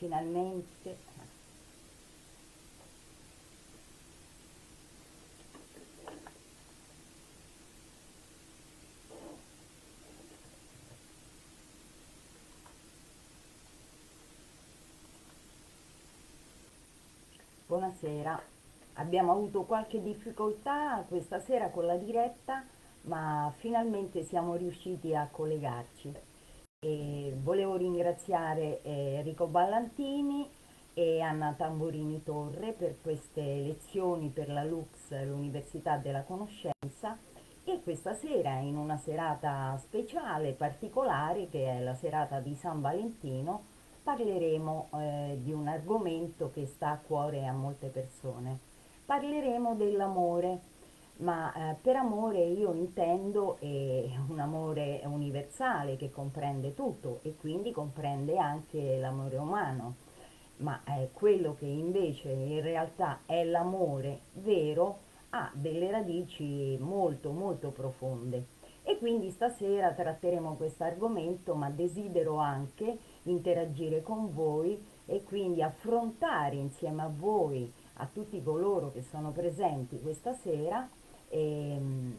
finalmente. Buonasera, abbiamo avuto qualche difficoltà questa sera con la diretta, ma finalmente siamo riusciti a collegarci. E volevo ringraziare Enrico Ballantini e Anna Tamburini Torre per queste lezioni per la Lux, l'Università della Conoscenza, e questa sera, in una serata speciale, particolare, che è la serata di San Valentino, parleremo di un argomento che sta a cuore a molte persone. Parleremo dell'amore, ma per amore io intendo un amore universale che comprende tutto e quindi comprende anche l'amore umano, ma quello che invece in realtà è l'amore vero ha delle radici molto molto profonde. E quindi stasera tratteremo questo argomento, ma desidero anche interagire con voi e quindi affrontare insieme a voi, a tutti coloro che sono presenti questa sera, ehm,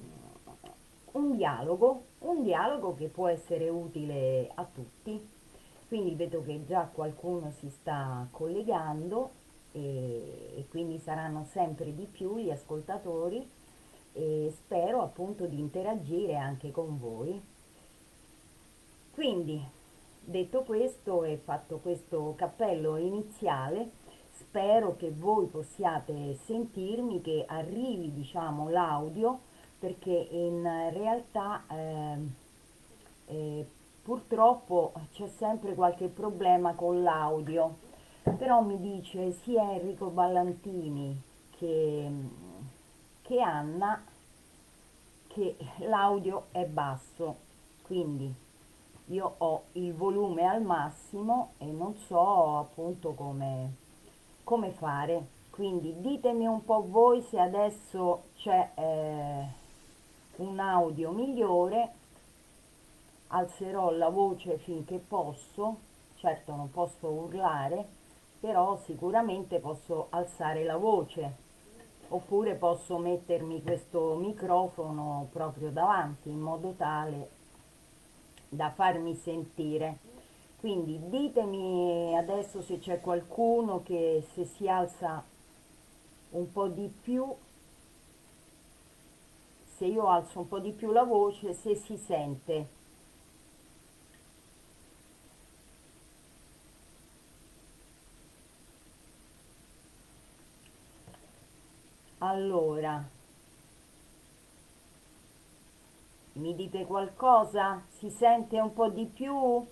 un dialogo che può essere utile a tutti. Quindi vedo che già qualcuno si sta collegando e quindi saranno sempre di più gli ascoltatori e spero appunto di interagire anche con voi. Quindi, detto questo e fatto questo cappello iniziale, spero che voi possiate sentirmi, che arrivi, diciamo, l'audio, perché in realtà eh, purtroppo c'è sempre qualche problema con l'audio, però mi dice sia Enrico Ballantini che, che Anna che l'audio è basso, quindi io ho il volume al massimo e non so appunto come fare. Quindi ditemi un po' voi se adesso c'è un audio migliore, alzerò la voce finché posso, certo non posso urlare, però sicuramente posso alzare la voce, oppure posso mettermi questo microfono proprio davanti in modo tale da farmi sentire. Quindi ditemi adesso se c'è qualcuno che se si alza un po' di più, se io alzo un po' di più la voce, se si sente. Allora, mi dite qualcosa? Si sente un po' di più?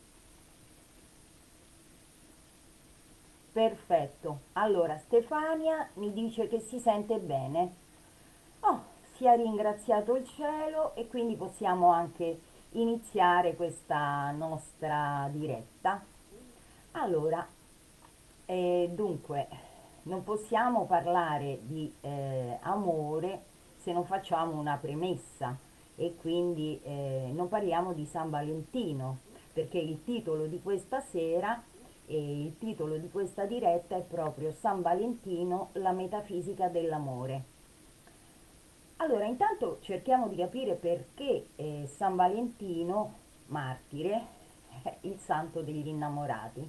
Perfetto. Allora, Stefania mi dice che si sente bene. Oh, sia ringraziato il cielo e quindi possiamo anche iniziare questa nostra diretta. Allora, dunque, non possiamo parlare di amore se non facciamo una premessa e quindi non parliamo di San Valentino, perché il titolo di questa sera e il titolo di questa diretta è proprio San Valentino, la metafisica dell'amore. Allora, intanto cerchiamo di capire perché San Valentino, martire, è il santo degli innamorati.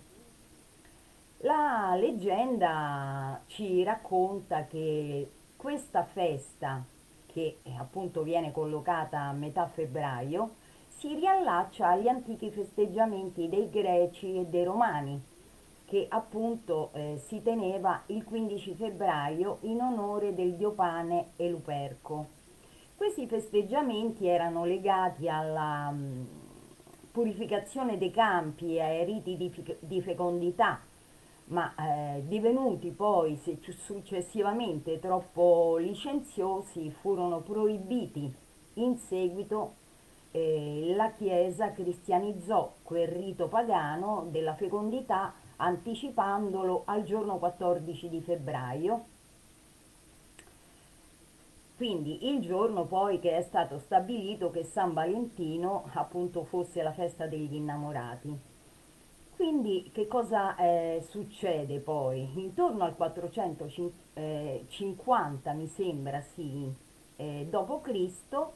La leggenda ci racconta che questa festa, che appunto viene collocata a metà febbraio, si riallaccia agli antichi festeggiamenti dei greci e dei romani, che appunto si teneva il 15 febbraio in onore del dio Pane e Luperco. Questi festeggiamenti erano legati alla purificazione dei campi e ai riti di fecondità, ma divenuti poi successivamente troppo licenziosi, furono proibiti in seguito. La Chiesa cristianizzò quel rito pagano della fecondità anticipandolo al giorno 14 di febbraio, quindi il giorno poi che è stato stabilito che San Valentino appunto fosse la festa degli innamorati. quindi che cosa succede poi? Intorno al 450, mi sembra, sì, dopo Cristo,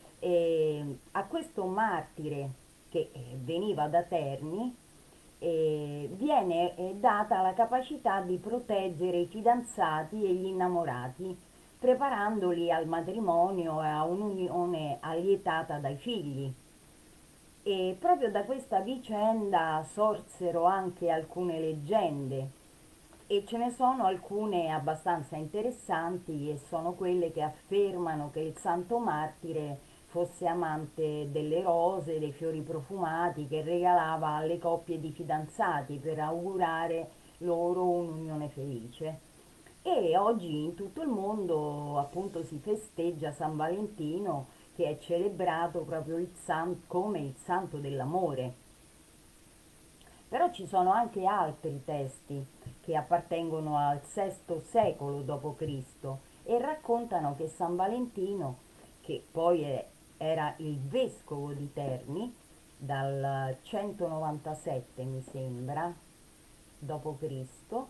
a questo martire che veniva da Terni, viene data la capacità di proteggere i fidanzati e gli innamorati, preparandoli al matrimonio e a un'unione allietata dai figli. E proprio da questa vicenda sorsero anche alcune leggende e ce ne sono alcune abbastanza interessanti e sono quelle che affermano che il santo martire fosse amante delle rose, dei fiori profumati che regalava alle coppie di fidanzati per augurare loro un'unione felice. E oggi in tutto il mondo appunto si festeggia San Valentino, che è celebrato proprio come il santo dell'amore. Però ci sono anche altri testi che appartengono al VI secolo d.C. e raccontano che San Valentino, che poi era il vescovo di Terni, dal 197 mi sembra, d.C.,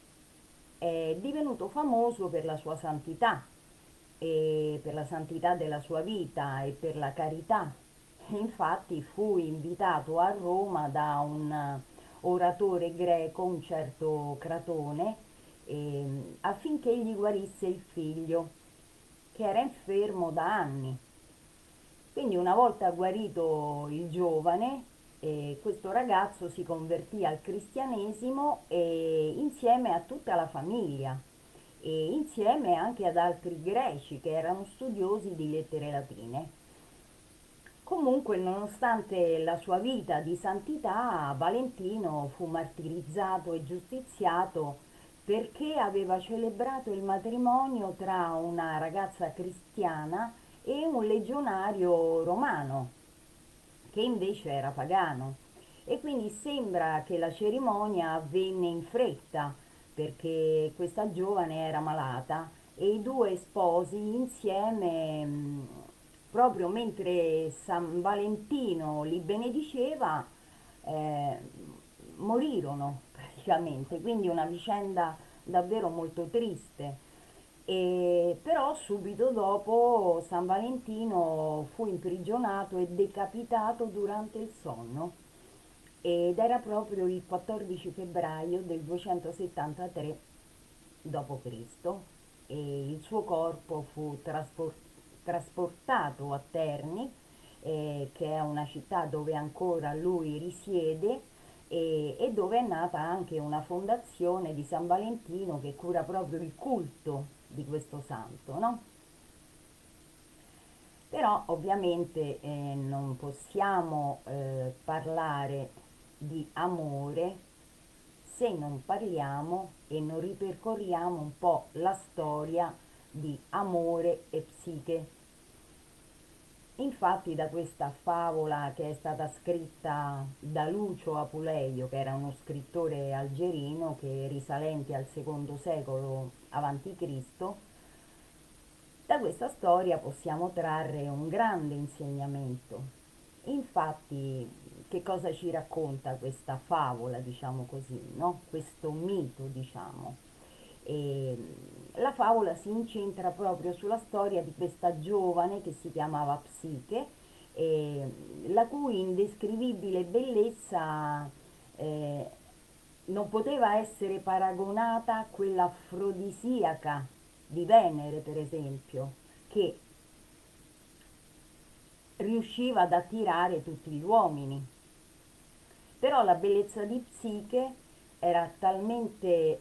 è divenuto famoso per la sua santità e per la santità della sua vita e per la carità. Infatti fu invitato a Roma da un oratore greco, un certo Cratone, affinché gli guarisse il figlio, che era infermo da anni. Quindi una volta guarito il giovane, questo ragazzo si convertì al cristianesimo e insieme a tutta la famiglia e insieme anche ad altri greci che erano studiosi di lettere latine. Comunque, nonostante la sua vita di santità, Valentino fu martirizzato e giustiziato perché aveva celebrato il matrimonio tra una ragazza cristiana e un legionario romano, che invece era pagano. E quindi sembra che la cerimonia avvenne in fretta, perché questa giovane era malata e i due sposi insieme, proprio mentre San Valentino li benediceva, eh, morirono praticamente, quindi una vicenda davvero molto triste. E però subito dopo San Valentino fu imprigionato e decapitato durante il sonno ed era proprio il 14 febbraio del 273 d.C. e il suo corpo fu trasportato a Terni, che è una città dove ancora lui risiede e dove è nata anche una fondazione di San Valentino che cura proprio il culto di questo santo, no? Però ovviamente non possiamo parlare di amore se non parliamo e non ripercorriamo un po' la storia di Amore e Psiche. Infatti da questa favola, che è stata scritta da Lucio Apuleio, che era uno scrittore algerino che risalente al secondo secolo a.C., da questa storia possiamo trarre un grande insegnamento. Infatti, che cosa ci racconta questa favola, diciamo così, no? Questo mito, diciamo. E la favola si incentra proprio sulla storia di questa giovane che si chiamava Psiche, la cui indescrivibile bellezza eh, non poteva essere paragonata a quella afrodisiaca di Venere, per esempio, che riusciva ad attirare tutti gli uomini. Però la bellezza di Psiche era talmente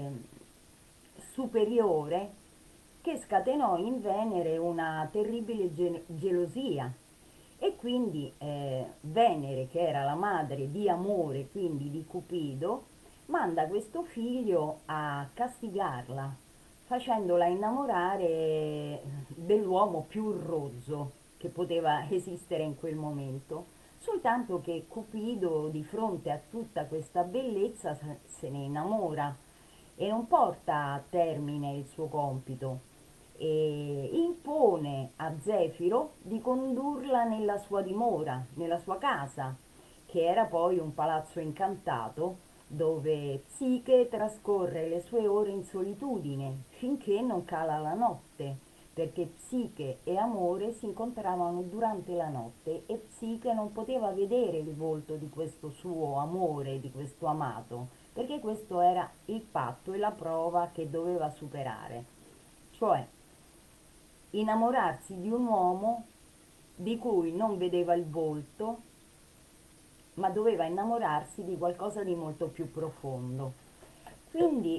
superiore che scatenò in Venere una terribile gelosia e quindi Venere, che era la madre di Amore, quindi di Cupido, manda questo figlio a castigarla, facendola innamorare dell'uomo più rozzo che poteva esistere in quel momento. Soltanto che Cupido, di fronte a tutta questa bellezza, se ne innamora e non porta a termine il suo compito e impone a Zefiro di condurla nella sua dimora, nella sua casa, che era poi un palazzo incantato dove Psiche trascorre le sue ore in solitudine finché non cala la notte, perché Psiche e Amore si incontravano durante la notte e Psiche non poteva vedere il volto di questo suo amore, di questo amato, perché questo era il patto e la prova che doveva superare, cioè innamorarsi di un uomo di cui non vedeva il volto, ma doveva innamorarsi di qualcosa di molto più profondo. Quindi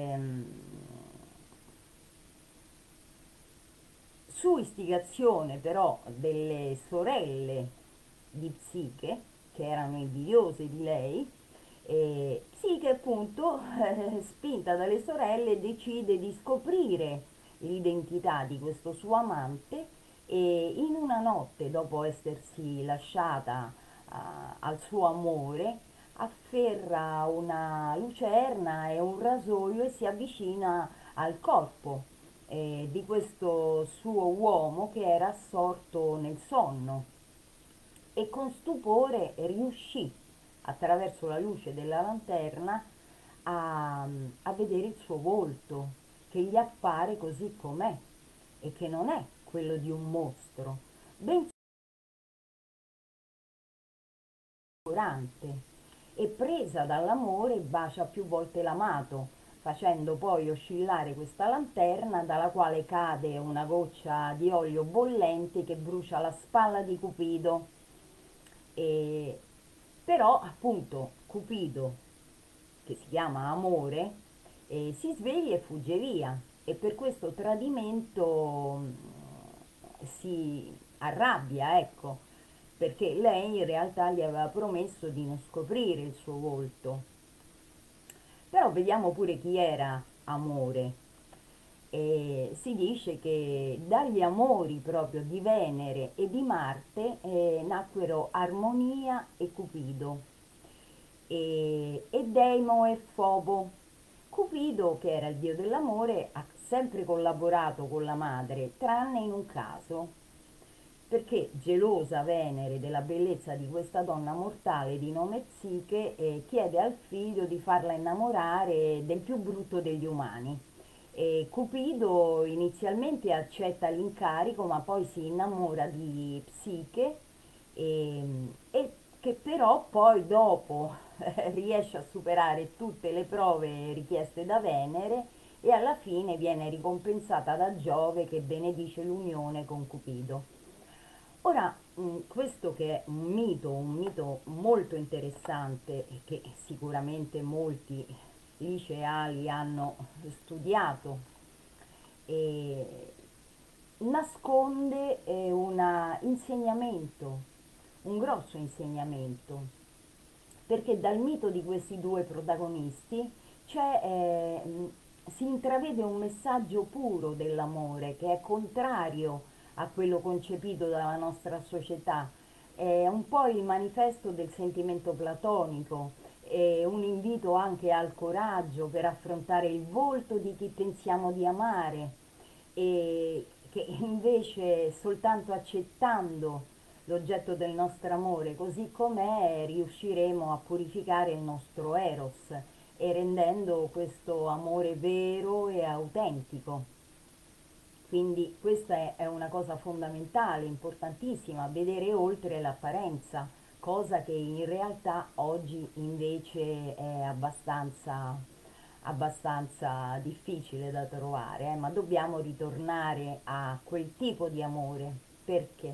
su istigazione però delle sorelle di Psiche, che erano invidiose di lei, Psiche appunto, spinta dalle sorelle, decide di scoprire l'identità di questo suo amante e in una notte, dopo essersi lasciata al suo amore, afferra una lucerna e un rasoio e si avvicina al corpo di questo suo uomo che era assorto nel sonno e con stupore riuscì attraverso la luce della lanterna a vedere il suo volto che gli appare così com'è e che non è quello di un mostro, bensì ignorante, e presa dall'amore bacia più volte l'amato, facendo poi oscillare questa lanterna dalla quale cade una goccia di olio bollente che brucia la spalla di Cupido. E però appunto Cupido, che si chiama Amore, si sveglia e fugge via e per questo tradimento si arrabbia, ecco, perché lei in realtà gli aveva promesso di non scoprire il suo volto. Però vediamo pure chi era Amore. E si dice che dagli amori proprio di Venere e di Marte nacquero Armonia e Cupido e Deimo e Fobo. Cupido, che era il dio dell'amore, ha sempre collaborato con la madre, tranne in un caso, perché gelosa Venere della bellezza di questa donna mortale di nome Psiche, chiede al figlio di farla innamorare del più brutto degli umani. E Cupido inizialmente accetta l'incarico, ma poi si innamora di Psiche e, e che però poi dopo riesce a superare tutte le prove richieste da Venere e alla fine viene ricompensata da Giove che benedice l'unione con Cupido. Ora, questo che è un mito molto interessante e che sicuramente molti liceali hanno studiato, e nasconde un insegnamento, un grosso insegnamento, perché dal mito di questi due protagonisti si intravede un messaggio puro dell'amore che è contrario a quello concepito dalla nostra società. È un po' il manifesto del sentimento platonico, è un invito anche al coraggio per affrontare il volto di chi pensiamo di amare e che invece soltanto accettando l'oggetto del nostro amore così com'è riusciremo a purificare il nostro eros e rendendo questo amore vero e autentico. Quindi questa è una cosa fondamentale, importantissima, vedere oltre l'apparenza, cosa che in realtà oggi invece è abbastanza difficile da trovare, ma dobbiamo ritornare a quel tipo di amore. Perché?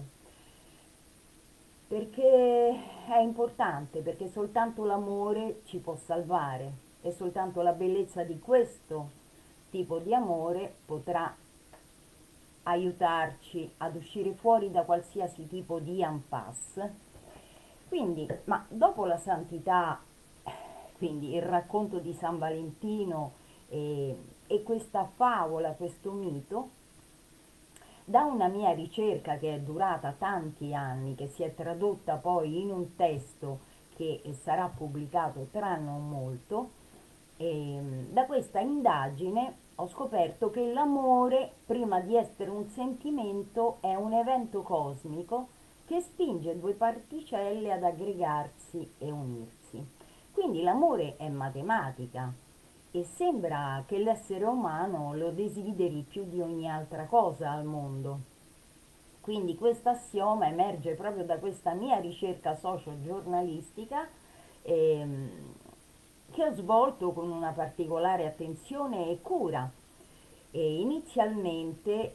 Perché è importante, perché soltanto l'amore ci può salvare e soltanto la bellezza di questo tipo di amore potrà aiutarci ad uscire fuori da qualsiasi tipo di impasse. Quindi, ma dopo la santità, quindi il racconto di San Valentino e questa favola, questo mito, da una mia ricerca che è durata tanti anni, che si è tradotta poi in un testo che sarà pubblicato tra non molto, da questa indagine ho scoperto che l'amore, prima di essere un sentimento, è un evento cosmico che spinge due particelle ad aggregarsi e unirsi. Quindi l'amore è matematica e sembra che l'essere umano lo desideri più di ogni altra cosa al mondo. Quindi questo assioma emerge proprio da questa mia ricerca socio-giornalistica, ehm, che ho svolto con una particolare attenzione e cura. E inizialmente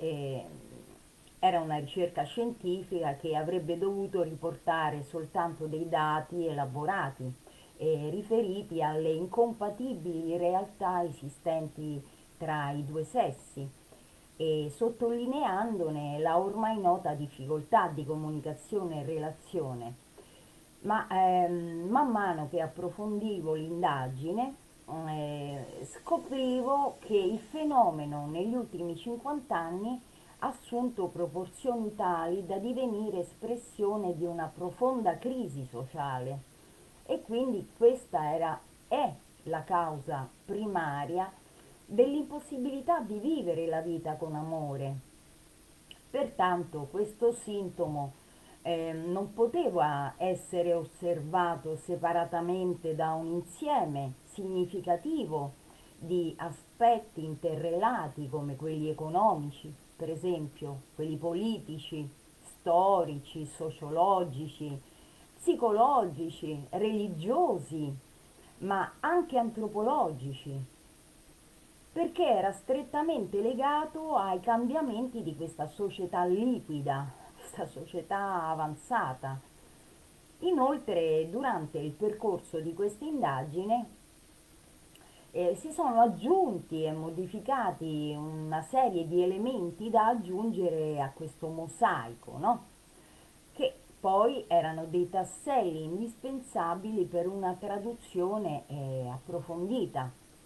era una ricerca scientifica che avrebbe dovuto riportare soltanto dei dati elaborati riferiti alle incompatibili realtà esistenti tra i due sessi e sottolineandone la ormai nota difficoltà di comunicazione e relazione. Ma man mano che approfondivo l'indagine, scoprivo che il fenomeno negli ultimi 50 anni ha assunto proporzioni tali da divenire espressione di una profonda crisi sociale e quindi è la causa primaria dell'impossibilità di vivere la vita con amore. Pertanto questo sintomo non poteva essere osservato separatamente da un insieme significativo di aspetti interrelati come quelli economici, per esempio, quelli politici, storici, sociologici, psicologici, religiosi, ma anche antropologici, perché era strettamente legato ai cambiamenti di questa società liquida, questa società avanzata. Inoltre, durante il percorso di questa indagine si sono aggiunti e modificati una serie di elementi da aggiungere a questo mosaico, no? Che poi erano dei tasselli indispensabili per una traduzione approfondita.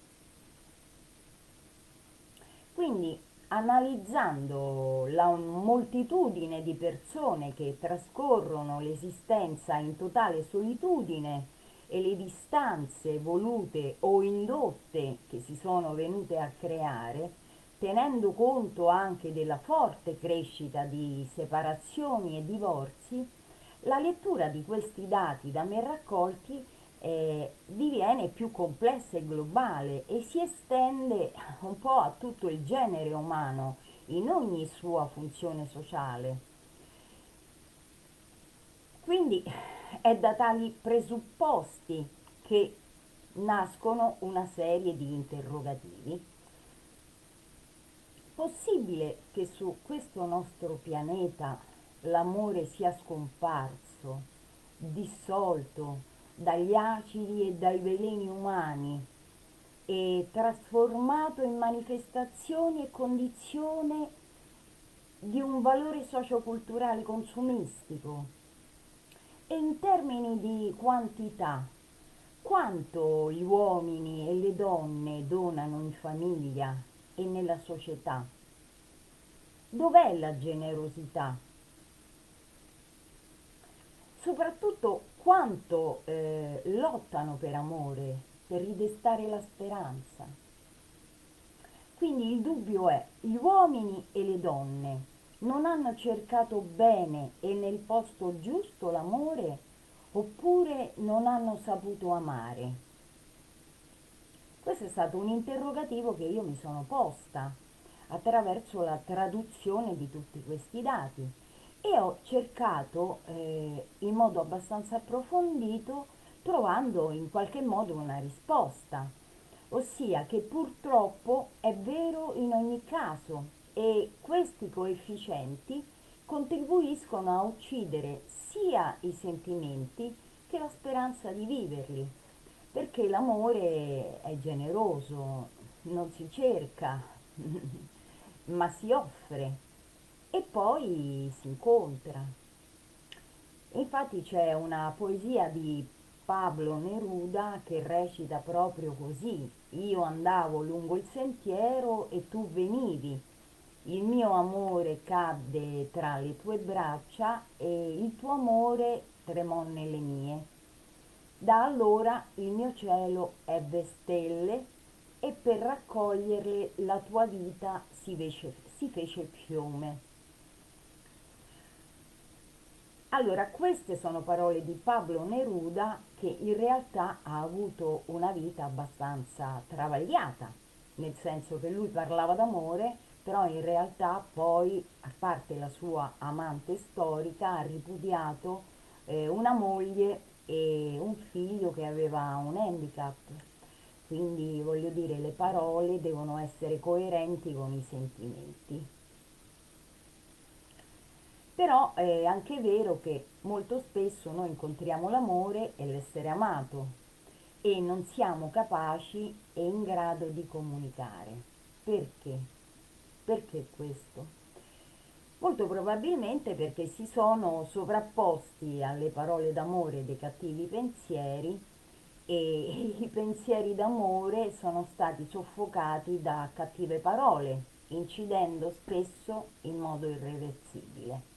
Quindi, analizzando la moltitudine di persone che trascorrono l'esistenza in totale solitudine e le distanze volute o indotte che si sono venute a creare, tenendo conto anche della forte crescita di separazioni e divorzi, la lettura di questi dati da me raccolti diviene più complessa e globale e si estende un po' a tutto il genere umano in ogni sua funzione sociale. Quindi è da tali presupposti che nascono una serie di interrogativi. Possibile che su questo nostro pianeta l'amore sia scomparso, dissolto dagli acidi e dai veleni umani e trasformato in manifestazione e condizione di un valore socioculturale consumistico? E in termini di quantità, quanto gli uomini e le donne donano in famiglia e nella società? Dov'è la generosità? Soprattutto quanto lottano per amore, per ridestare la speranza. Quindi il dubbio è, gli uomini e le donne non hanno cercato bene e nel posto giusto l'amore oppure non hanno saputo amare? Questo è stato un interrogativo che io mi sono posta attraverso la traduzione di tutti questi dati e ho cercato in modo abbastanza approfondito, trovando in qualche modo una risposta, ossia che purtroppo è vero in ogni caso e questi coefficienti contribuiscono a uccidere sia i sentimenti che la speranza di viverli, perché l'amore è generoso, non si cerca, ma si offre e poi si incontra. Infatti c'è una poesia di Pablo Neruda che recita proprio così: io andavo lungo il sentiero e tu venivi, il mio amore cadde tra le tue braccia e il tuo amore tremò nelle mie. Da allora il mio cielo ebbe stelle e per raccoglierle la tua vita si fece fiume. Allora, queste sono parole di Pablo Neruda che in realtà ha avuto una vita abbastanza travagliata, nel senso che lui parlava d'amore, però in realtà poi, a parte la sua amante storica, ha ripudiato una moglie e un figlio che aveva un handicap. Quindi voglio dire, le parole devono essere coerenti con i sentimenti. Però è anche vero che molto spesso noi incontriamo l'amore e l'essere amato e non siamo capaci e in grado di comunicare. Perché? Perché questo? Molto probabilmente perché si sono sovrapposti alle parole d'amore dei cattivi pensieri e i pensieri d'amore sono stati soffocati da cattive parole, incidendo spesso in modo irreversibile.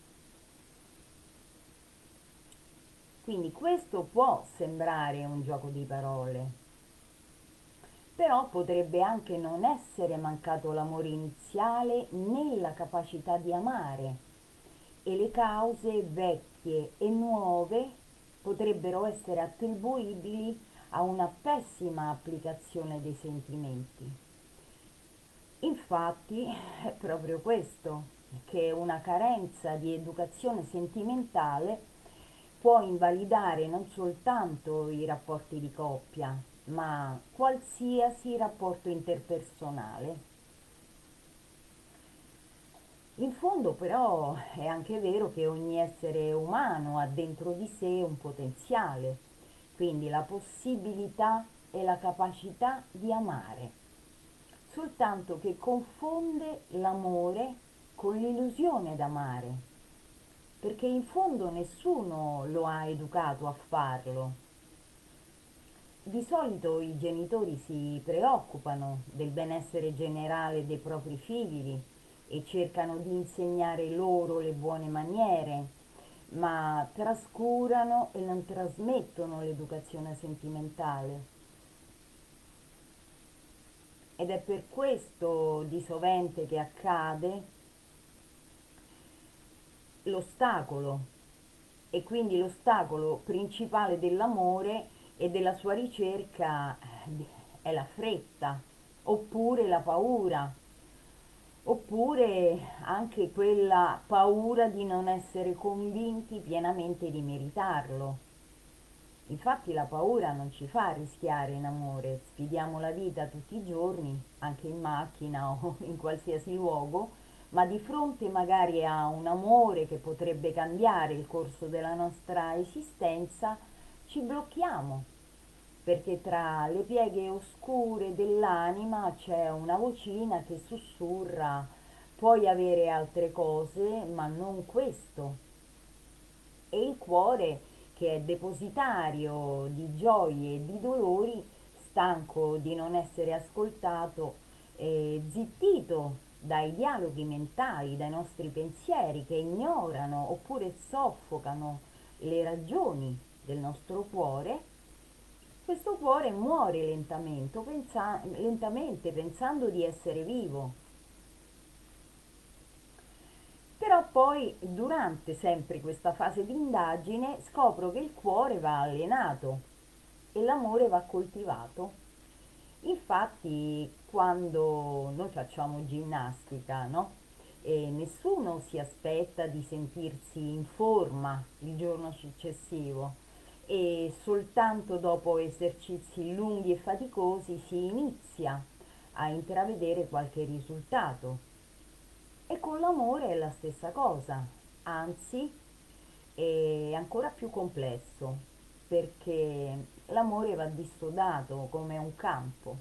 Quindi questo può sembrare un gioco di parole, però potrebbe anche non essere mancato l'amore iniziale né la capacità di amare e le cause vecchie e nuove potrebbero essere attribuibili a una pessima applicazione dei sentimenti. Infatti è proprio questo, che una carenza di educazione sentimentale può invalidare non soltanto i rapporti di coppia, ma qualsiasi rapporto interpersonale. In fondo però è anche vero che ogni essere umano ha dentro di sé un potenziale, quindi la possibilità e la capacità di amare, soltanto che confonde l'amore con l'illusione d'amare, perché in fondo nessuno lo ha educato a farlo. Di solito i genitori si preoccupano del benessere generale dei propri figli e cercano di insegnare loro le buone maniere, ma trascurano e non trasmettono l'educazione sentimentale. Ed è per questo di sovente che accade l'ostacolo, e quindi l'ostacolo principale dell'amore e della sua ricerca è la fretta, oppure la paura, oppure anche quella paura di non essere convinti pienamente di meritarlo. Infatti la paura non ci fa rischiare in amore, sfidiamo la vita tutti i giorni, anche in macchina o in qualsiasi luogo, ma di fronte magari a un amore che potrebbe cambiare il corso della nostra esistenza, ci blocchiamo, perché tra le pieghe oscure dell'anima c'è una vocina che sussurra: puoi avere altre cose, ma non questo. E il cuore, che è depositario di gioie e di dolori, stanco di non essere ascoltato, zittito dai dialoghi mentali, dai nostri pensieri che ignorano oppure soffocano le ragioni del nostro cuore, questo cuore muore lentamente pensando di essere vivo. Però poi, durante sempre questa fase di indagine, scopro che il cuore va allenato e l'amore va coltivato. Infatti, quando noi facciamo ginnastica, no? E nessuno si aspetta di sentirsi in forma il giorno successivo e soltanto dopo esercizi lunghi e faticosi si inizia a intravedere qualche risultato. E con l'amore è la stessa cosa, anzi è ancora più complesso, perché l'amore va dissodato come un campo.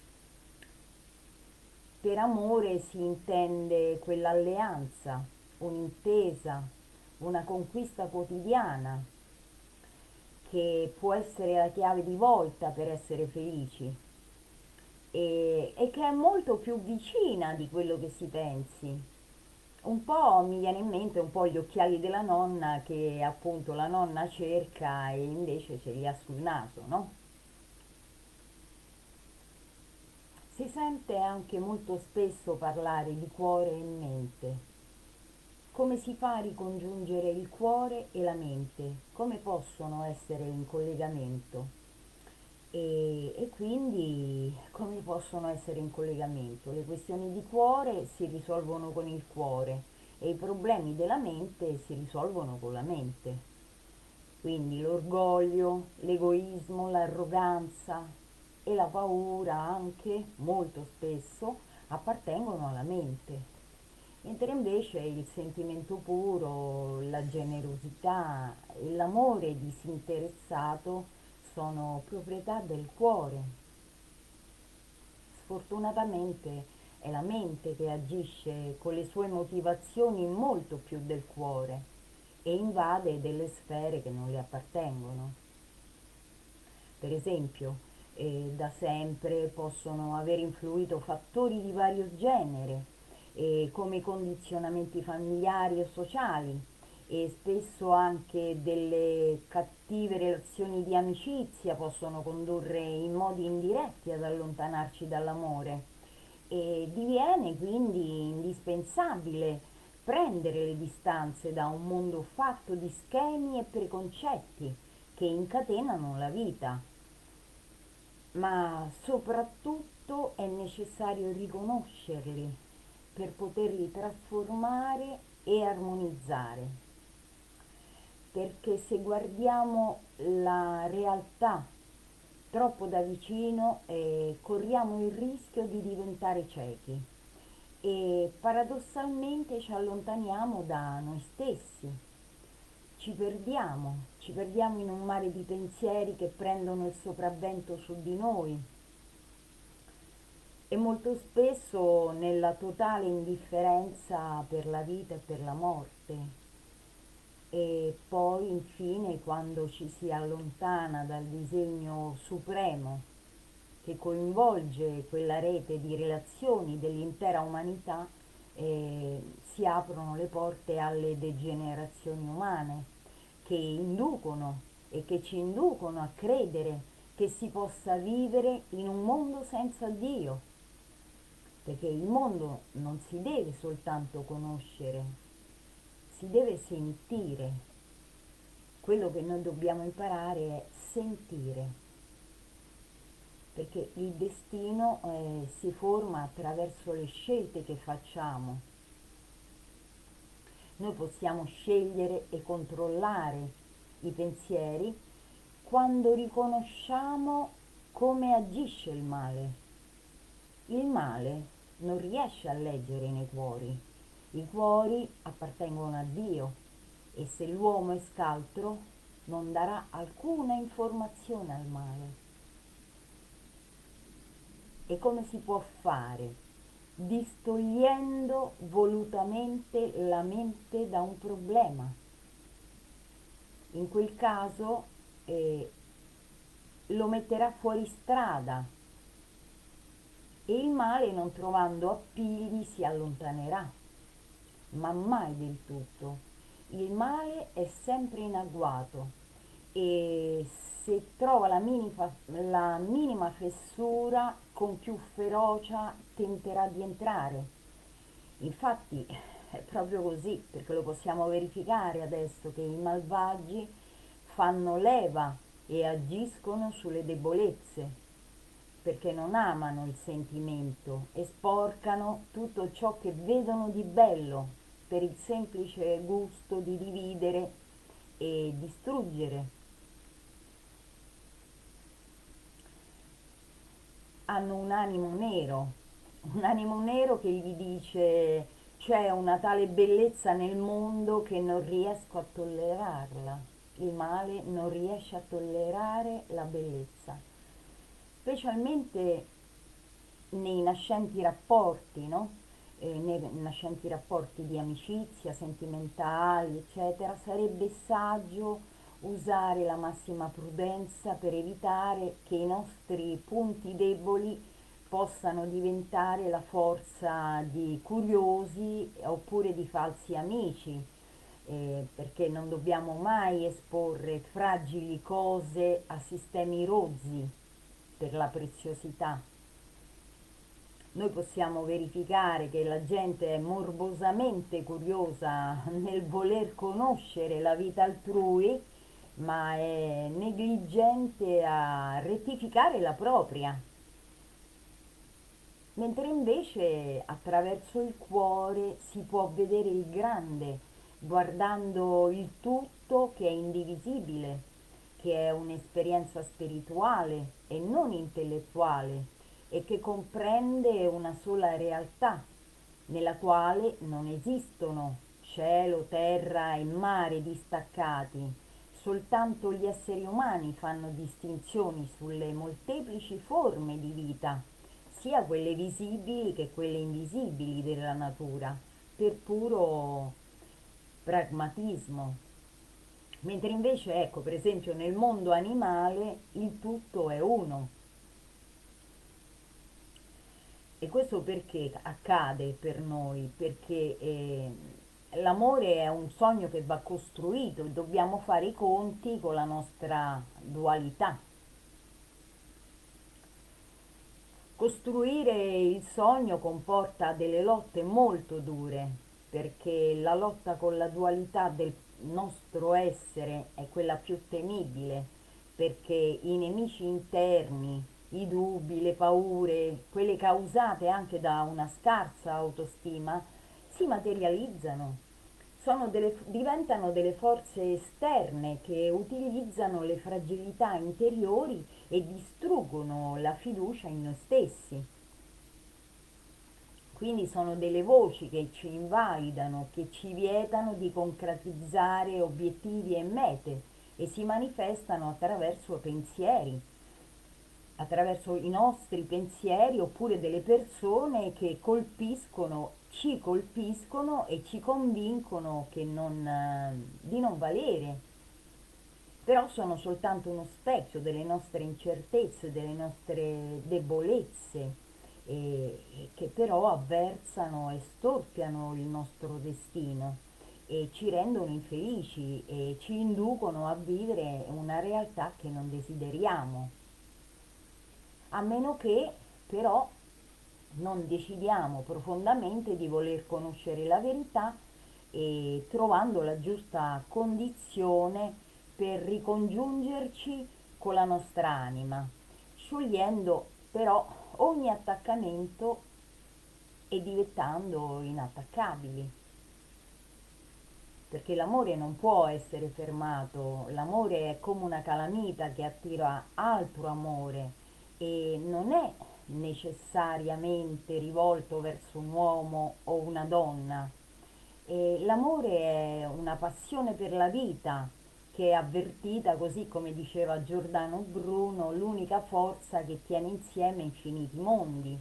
Per amore si intende quell'alleanza, un'intesa, una conquista quotidiana che può essere la chiave di volta per essere felici e che è molto più vicina di quello che si pensi. Un po' mi viene in mente un po' gli occhiali della nonna che appunto la nonna cerca e invece ce li ha sul naso, no? Si sente anche molto spesso parlare di cuore e mente, come si fa a ricongiungere il cuore e la mente? Come possono essere in collegamento? E quindi come possono essere in collegamento? Le questioni di cuore si risolvono con il cuore e i problemi della mente si risolvono con la mente. Quindi l'orgoglio, l'egoismo, l'arroganza e la paura anche, molto spesso, appartengono alla mente, mentre invece il sentimento puro, la generosità e l'amore disinteressato sono proprietà del cuore. Sfortunatamente è la mente che agisce con le sue motivazioni molto più del cuore e invade delle sfere che non le appartengono. Per esempio, da sempre possono aver influito fattori di vario genere, come condizionamenti familiari o sociali, e spesso anche delle cattive relazioni di amicizia possono condurre in modi indiretti ad allontanarci dall'amore e diviene quindi indispensabile prendere le distanze da un mondo fatto di schemi e preconcetti che incatenano la vita, ma soprattutto è necessario riconoscerli per poterli trasformare e armonizzare, perché se guardiamo la realtà troppo da vicino corriamo il rischio di diventare ciechi e paradossalmente ci allontaniamo da noi stessi, ci perdiamo in un mare di pensieri che prendono il sopravvento su di noi e molto spesso nella totale indifferenza per la vita e per la morte. E poi infine quando ci si allontana dal disegno supremo che coinvolge quella rete di relazioni dell'intera umanità, si aprono le porte alle degenerazioni umane che inducono e che ci inducono a credere che si possa vivere in un mondo senza Dio, perché il mondo non si deve soltanto conoscere, si deve sentire. Quello che noi dobbiamo imparare è sentire, perché il destino si forma attraverso le scelte che facciamo. Noi possiamo scegliere e controllare i pensieri quando riconosciamo come agisce il male. Il male non riesce a leggere nei cuori. I cuori appartengono a Dio e se l'uomo è scaltro non darà alcuna informazione al male. E come si può fare? Distogliendo volutamente la mente da un problema. In quel caso lo metterà fuori strada e il male, non trovando appigli, si allontanerà, ma mai del tutto. Il male è sempre in agguato e se trova la minima fessura, con più ferocia tenterà di entrare. Infatti è proprio così, perché lo possiamo verificare adesso che i malvagi fanno leva e agiscono sulle debolezze, perché non amano il sentimento e sporcano tutto ciò che vedono di bello per il semplice gusto di dividere e distruggere. Hanno un animo nero che gli dice c'è una tale bellezza nel mondo che non riesco a tollerarla. Il male non riesce a tollerare la bellezza, specialmente nei nascenti rapporti, no? Nei nascenti rapporti di amicizia, sentimentali, eccetera, sarebbe saggio usare la massima prudenza per evitare che i nostri punti deboli possano diventare la forza di curiosi oppure di falsi amici, perché non dobbiamo mai esporre fragili cose a sistemi rozzi per la preziosità. Noi possiamo verificare che la gente è morbosamente curiosa nel voler conoscere la vita altrui, ma è negligente a rettificare la propria, mentre invece attraverso il cuore si può vedere il grande, guardando il tutto che è indivisibile, che è un'esperienza spirituale e non intellettuale e che comprende una sola realtà, nella quale non esistono cielo, terra e mare distaccati, soltanto gli esseri umani fanno distinzioni sulle molteplici forme di vita, sia quelle visibili che quelle invisibili della natura, per puro pragmatismo. Mentre invece, ecco, per esempio nel mondo animale il tutto è uno. E questo perché accade per noi? Perché l'amore è un sogno che va costruito e dobbiamo fare i conti con la nostra dualità. Costruire il sogno comporta delle lotte molto dure, perché la lotta con la dualità del nostro essere è quella più temibile, perché i nemici interni, i dubbi, le paure, quelle causate anche da una scarsa autostima, si materializzano, diventano delle forze esterne che utilizzano le fragilità interiori e distruggono la fiducia in noi stessi. Quindi sono delle voci che ci invalidano, che ci vietano di concretizzare obiettivi e mete e si manifestano attraverso pensieri, attraverso i nostri pensieri oppure delle persone che ci colpiscono e ci convincono di non valere, però sono soltanto uno specchio delle nostre incertezze, delle nostre debolezze, e che però avversano e storpiano il nostro destino e ci rendono infelici e ci inducono a vivere una realtà che non desideriamo, a meno che però non decidiamo profondamente di voler conoscere la verità e trovando la giusta condizione per ricongiungerci con la nostra anima, sciogliendo però ogni attaccamento e diventando inattaccabili, perché l'amore non può essere fermato, l'amore è come una calamita che attira altro amore e non è necessariamente rivolto verso un uomo o una donna. E l'amore è una passione per la vita che è avvertita, così come diceva Giordano Bruno, l'unica forza che tiene insieme infiniti mondi.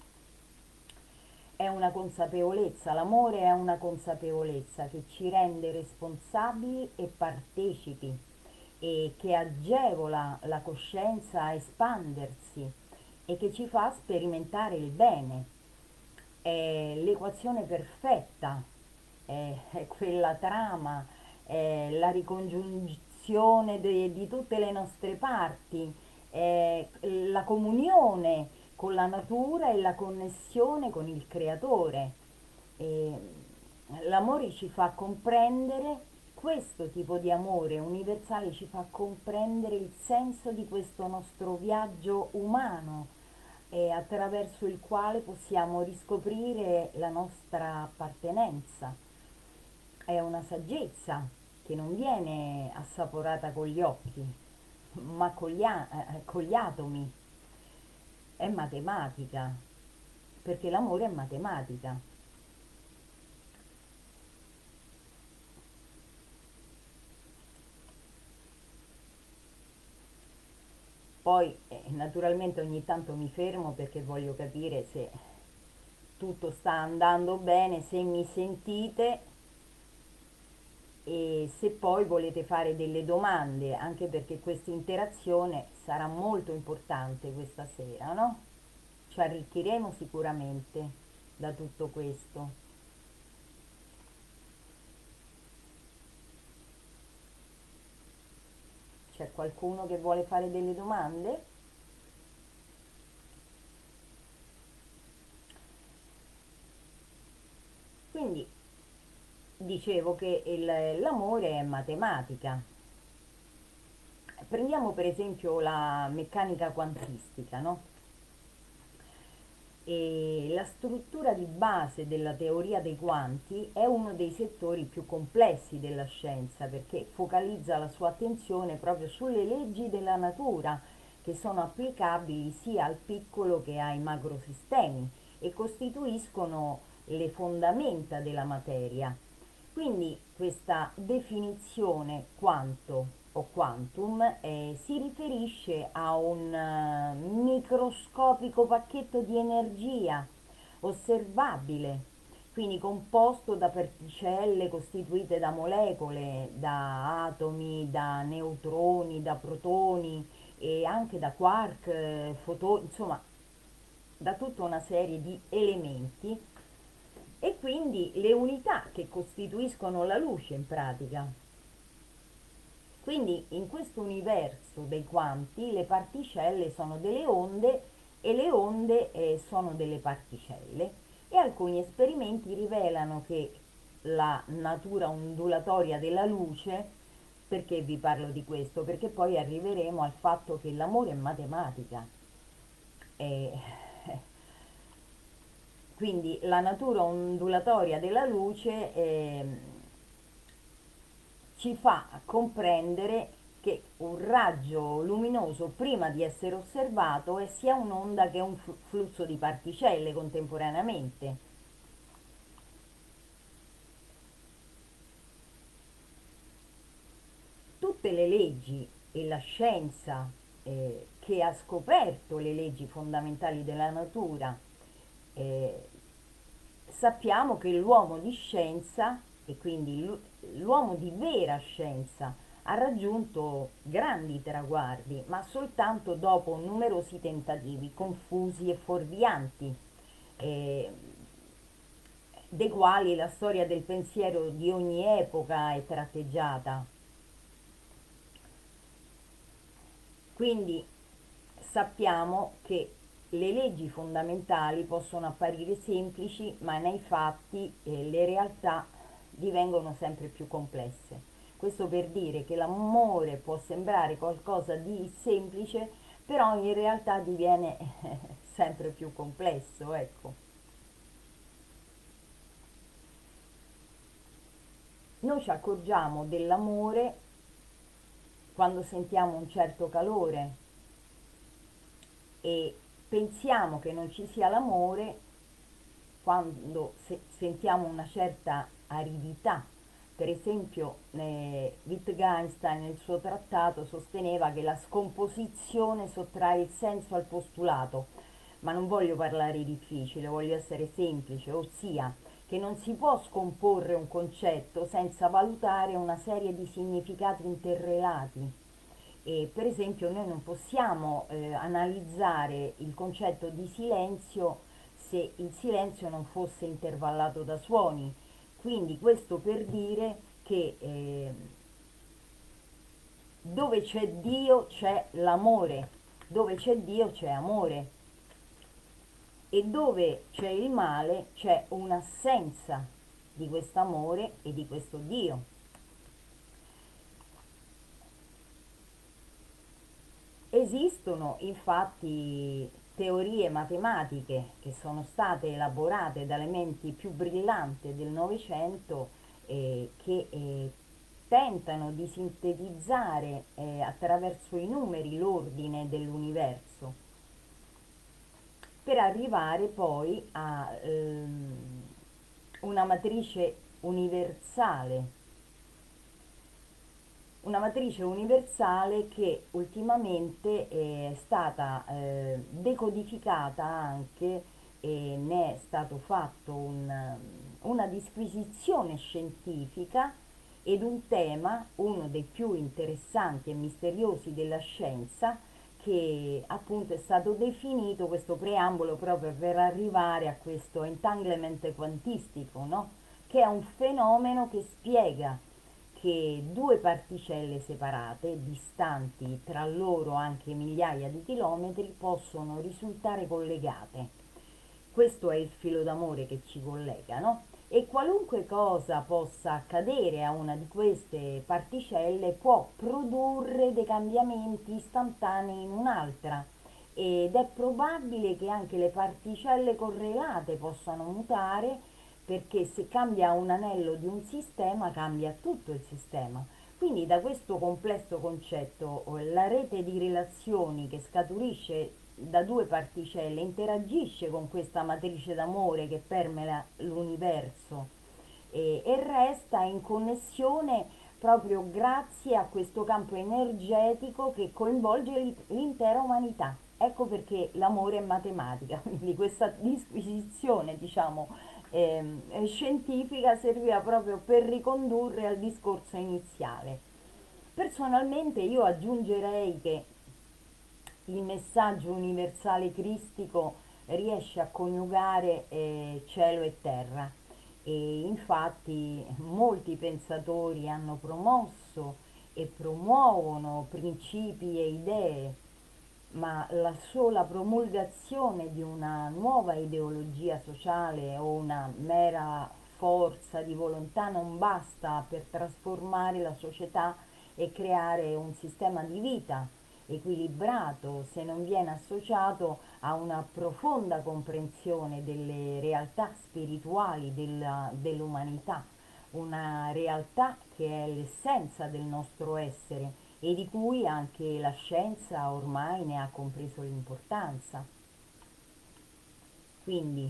È una consapevolezza, l'amore è una consapevolezza che ci rende responsabili e partecipi e che agevola la coscienza a espandersi e che ci fa sperimentare il bene. È l'equazione perfetta, è quella trama, è la ricongiunzione di tutte le nostre parti, è la comunione con la natura e la connessione con il creatore. E l'amore ci fa comprendere, questo tipo di amore universale ci fa comprendere il senso di questo nostro viaggio umano e attraverso il quale possiamo riscoprire la nostra appartenenza. È una saggezza che non viene assaporata con gli occhi, ma con gli atomi. È matematica, perché l'amore è matematica. Poi naturalmente ogni tanto mi fermo perché voglio capire se tutto sta andando bene, se mi sentite e se poi volete fare delle domande, anche perché questa interazione sarà molto importante questa sera, no? Ci arricchiremo sicuramente da tutto questo. C'è qualcuno che vuole fare delle domande? Quindi dicevo che l'amore è matematica. Prendiamo per esempio la meccanica quantistica, no? E la struttura di base della teoria dei quanti è uno dei settori più complessi della scienza perché focalizza la sua attenzione proprio sulle leggi della natura che sono applicabili sia al piccolo che ai macrosistemi e costituiscono le fondamenta della materia. Quindi questa definizione quanto o quantum si riferisce a un microscopico pacchetto di energia osservabile, quindi composto da particelle costituite da molecole, da atomi, da neutroni, da protoni e anche da quark, fotoni, insomma da tutta una serie di elementi e quindi le unità che costituiscono la luce in pratica. Quindi in questo universo dei quanti le particelle sono delle onde e le onde sono delle particelle e alcuni esperimenti rivelano che la natura ondulatoria della luce, perché vi parlo di questo? Perché poi arriveremo al fatto che l'amore è matematica. E quindi la natura ondulatoria della luce ci fa comprendere che un raggio luminoso prima di essere osservato è sia un'onda che un flusso di particelle contemporaneamente. Tutte le leggi e la scienza che ha scoperto le leggi fondamentali della natura, eh, sappiamo che l'uomo di scienza e quindi l'uomo di vera scienza ha raggiunto grandi traguardi, ma soltanto dopo numerosi tentativi confusi e fuorvianti, eh, dei quali la storia del pensiero di ogni epoca è tratteggiata. Quindi sappiamo che le leggi fondamentali possono apparire semplici, ma nei fatti le realtà divengono sempre più complesse. Questo per dire che l'amore può sembrare qualcosa di semplice, però in realtà diviene sempre più complesso, ecco. Noi ci accorgiamo dell'amore quando sentiamo un certo calore e pensiamo che non ci sia l'amore quando sentiamo una certa aridità. Per esempio, Wittgenstein nel suo trattato sosteneva che la scomposizione sottrae il senso al postulato, ma non voglio parlare difficile, voglio essere semplice, ossia che non si può scomporre un concetto senza valutare una serie di significati interrelati. E per esempio noi non possiamo analizzare il concetto di silenzio se il silenzio non fosse intervallato da suoni. Quindi questo per dire che dove c'è Dio c'è l'amore, dove c'è Dio c'è amore e dove c'è il male c'è un'assenza di questo amore e di questo Dio. Esistono infatti teorie matematiche che sono state elaborate dalle menti più brillanti del Novecento che tentano di sintetizzare attraverso i numeri l'ordine dell'universo per arrivare poi a una matrice universale, una matrice universale che ultimamente è stata decodificata anche e ne è stato fatto una disquisizione scientifica ed un tema, uno dei più interessanti e misteriosi della scienza, che appunto è stato definito questo preambolo proprio per arrivare a questo entanglement quantistico, no? Che è un fenomeno che spiega che due particelle separate, distanti tra loro anche migliaia di chilometri, possono risultare collegate. Questo è il filo d'amore che ci collega, no? e qualunque cosa possa accadere a una di queste particelle può produrre dei cambiamenti istantanei in un'altra ed è probabile che anche le particelle correlate possano mutare perché se cambia un anello di un sistema cambia tutto il sistema. Quindi da questo complesso concetto la rete di relazioni che scaturisce da due particelle interagisce con questa matrice d'amore che permea l'universo e resta in connessione proprio grazie a questo campo energetico che coinvolge l'intera umanità. Ecco perché l'amore è matematica, quindi questa disquisizione, diciamo, scientifica serviva proprio per ricondurre al discorso iniziale. Personalmente io aggiungerei che il messaggio universale cristico riesce a coniugare cielo e terra e infatti molti pensatori hanno promosso e promuovono principi e idee, ma la sola promulgazione di una nuova ideologia sociale o una mera forza di volontà non basta per trasformare la società e creare un sistema di vita equilibrato se non viene associato a una profonda comprensione delle realtà spirituali dell'umanità, una realtà che è l'essenza del nostro essere e di cui anche la scienza ormai ne ha compreso l'importanza. Quindi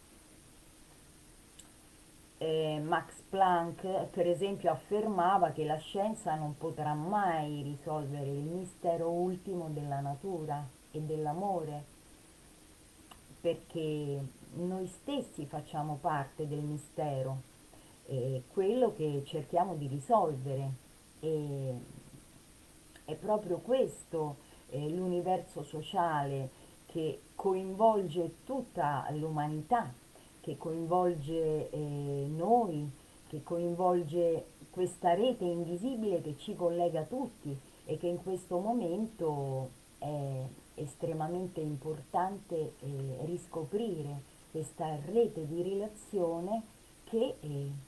Max Planck, per esempio, affermava che la scienza non potrà mai risolvere il mistero ultimo della natura e dell'amore, perché noi stessi facciamo parte del mistero, quello che cerchiamo di risolvere. E è proprio questo l'universo sociale che coinvolge tutta l'umanità, che coinvolge noi, che coinvolge questa rete invisibile che ci collega tutti e che in questo momento è estremamente importante riscoprire questa rete di relazione che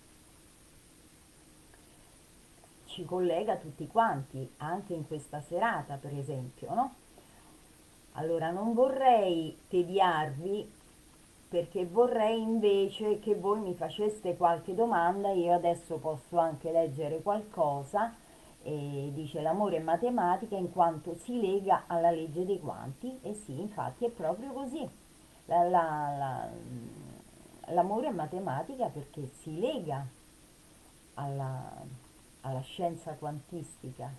ci collega tutti quanti, anche in questa serata, per esempio, no? Allora non vorrei tediarvi perché vorrei invece che voi mi faceste qualche domanda, io adesso posso anche leggere qualcosa, dice l'amore è matematica in quanto si lega alla legge dei quanti, e sì, infatti è proprio così. La- la- la- l'amore è matematica perché si lega alla, alla scienza quantistica.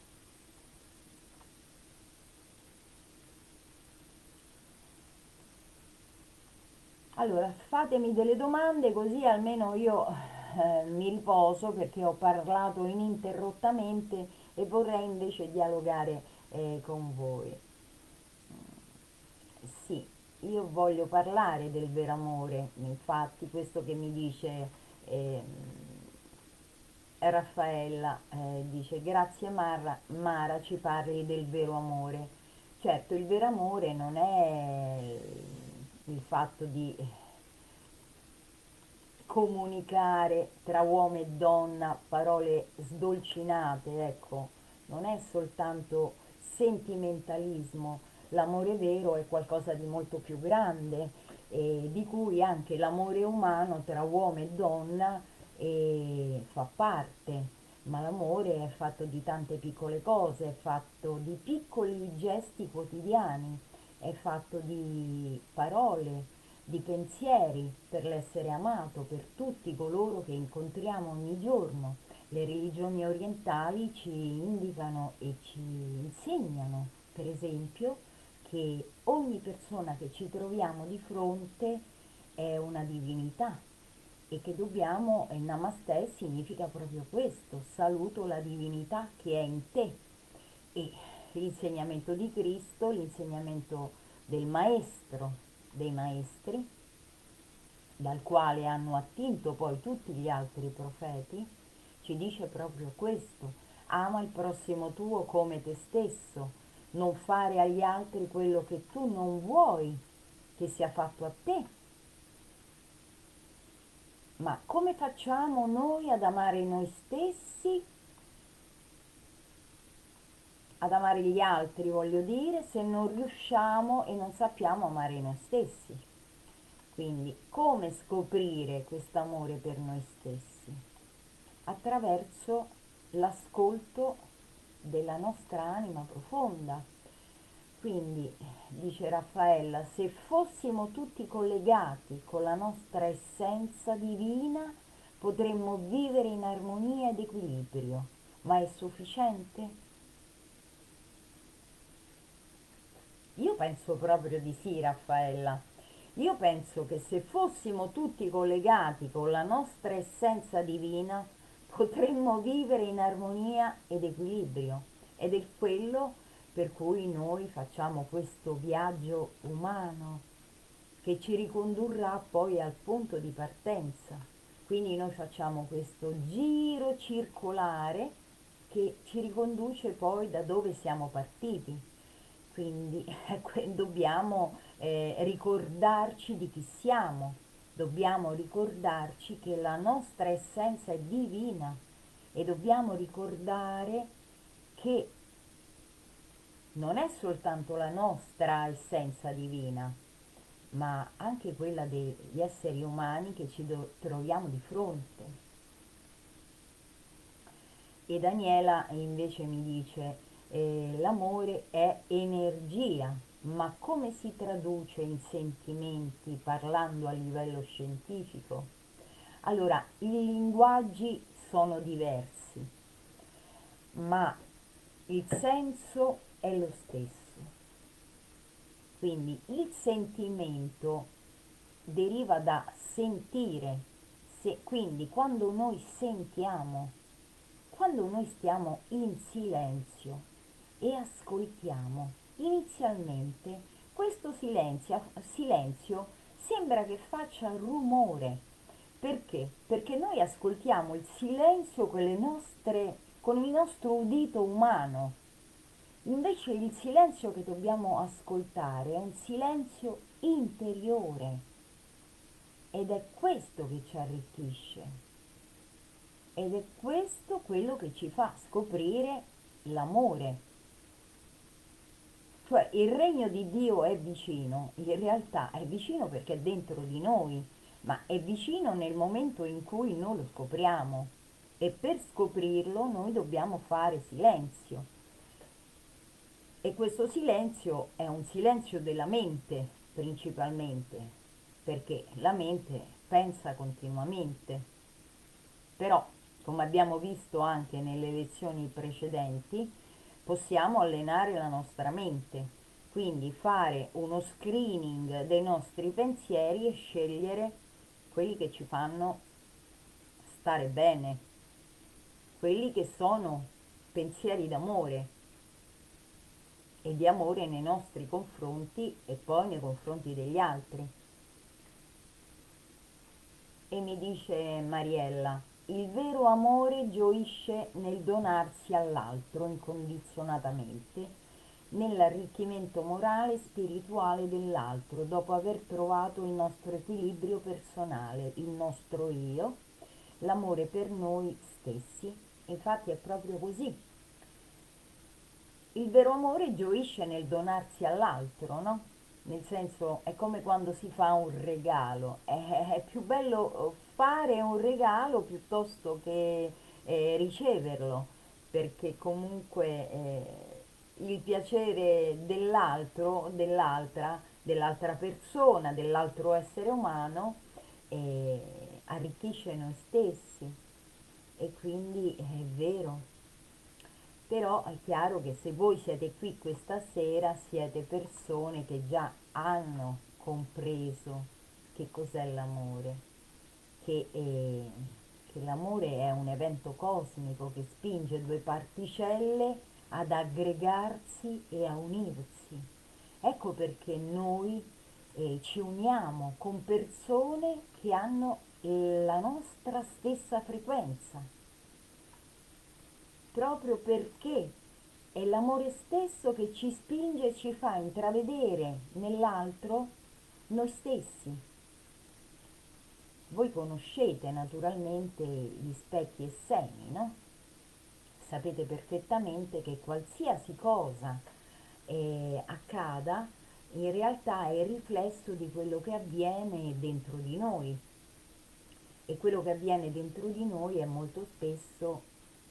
Allora, fatemi delle domande così almeno io mi riposo perché ho parlato ininterrottamente e vorrei invece dialogare con voi. Sì, io voglio parlare del vero amore, infatti questo che mi dice eh, Raffaella, dice grazie Mara, ci parli del vero amore. Certo, il vero amore non è il fatto di comunicare tra uomo e donna parole sdolcinate, ecco, non è soltanto sentimentalismo, l'amore vero è qualcosa di molto più grande, di cui anche l'amore umano tra uomo e donna fa parte, ma l'amore è fatto di tante piccole cose, è fatto di piccoli gesti quotidiani, è fatto di parole, di pensieri per l'essere amato, per tutti coloro che incontriamo ogni giorno. Le religioni orientali ci indicano e ci insegnano, per esempio, che ogni persona che ci troviamo di fronte è una divinità e che dobbiamo, e Namaste significa proprio questo, saluto la divinità che è in te. E l'insegnamento di Cristo, l'insegnamento del Maestro dei Maestri, dal quale hanno attinto poi tutti gli altri profeti, ci dice proprio questo: ama il prossimo tuo come te stesso, non fare agli altri quello che tu non vuoi che sia fatto a te. Ma come facciamo noi ad amare noi stessi, ad amare gli altri, voglio dire, se non riusciamo e non sappiamo amare noi stessi? Quindi, come scoprire quest'amore per noi stessi? Attraverso l'ascolto della nostra anima profonda. Quindi, dice Raffaella, se fossimo tutti collegati con la nostra essenza divina, potremmo vivere in armonia ed equilibrio. Ma è sufficiente? Io penso proprio di sì, Raffaella. Io penso che se fossimo tutti collegati con la nostra essenza divina, potremmo vivere in armonia ed equilibrio. Ed è quello per cui noi facciamo questo viaggio umano che ci ricondurrà poi al punto di partenza. Quindi noi facciamo questo giro circolare che ci riconduce poi da dove siamo partiti. Quindi dobbiamo ricordarci di chi siamo, dobbiamo ricordarci che la nostra essenza è divina e dobbiamo ricordare che non è soltanto la nostra essenza divina, ma anche quella degli esseri umani che troviamo di fronte. E Daniela invece mi dice, l'amore è energia, ma come si traduce in sentimenti parlando a livello scientifico? Allora, i linguaggi sono diversi, ma il senso è lo stesso. Quindi il sentimento deriva da sentire, quindi quando noi stiamo in silenzio e ascoltiamo, inizialmente questo silenzio sembra che faccia rumore. Perché? Perché noi ascoltiamo il silenzio con il nostro udito umano. Invece il silenzio che dobbiamo ascoltare è un silenzio interiore ed è questo che ci arricchisce ed è questo quello che ci fa scoprire l'amore. Cioè il regno di Dio è vicino, in realtà è vicino perché è dentro di noi, ma è vicino nel momento in cui noi lo scopriamo e per scoprirlo noi dobbiamo fare silenzio. E questo silenzio è un silenzio della mente principalmente, perché la mente pensa continuamente. Però, come abbiamo visto anche nelle lezioni precedenti, possiamo allenare la nostra mente, quindi fare uno screening dei nostri pensieri e scegliere quelli che ci fanno stare bene, quelli che sono pensieri d'amore e di amore nei nostri confronti e poi nei confronti degli altri. E mi dice Mariella, il vero amore gioisce nel donarsi all'altro incondizionatamente, nell'arricchimento morale e spirituale dell'altro, dopo aver trovato il nostro equilibrio personale, il nostro io, l'amore per noi stessi. Infatti è proprio così. Il vero amore gioisce nel donarsi all'altro, no? Nel senso, è come quando si fa un regalo, è più bello fare un regalo piuttosto che riceverlo, perché comunque il piacere dell'altro, dell'altra persona, dell'altro essere umano, arricchisce noi stessi e quindi è vero. Però è chiaro che se voi siete qui questa sera siete persone che già hanno compreso che cos'è l'amore, che, eh, che l'amore è un evento cosmico che spinge due particelle ad aggregarsi e a unirsi. Ecco perché noi ci uniamo con persone che hanno la nostra stessa frequenza proprio perché è l'amore stesso che ci spinge e ci fa intravedere nell'altro noi stessi. Voi conoscete naturalmente gli specchi e semi, no? Sapete perfettamente che qualsiasi cosa accada, in realtà è il riflesso di quello che avviene dentro di noi, e quello che avviene dentro di noi è molto spesso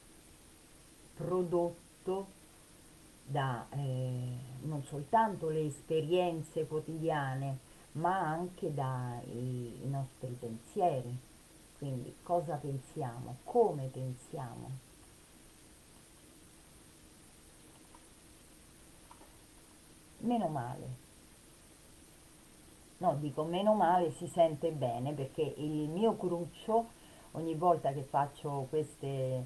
prodotto da non soltanto le esperienze quotidiane, ma anche dai nostri pensieri. Quindi cosa pensiamo, come pensiamo. Meno male. No, dico meno male, si sente bene, perché il mio cruccio, ogni volta che faccio queste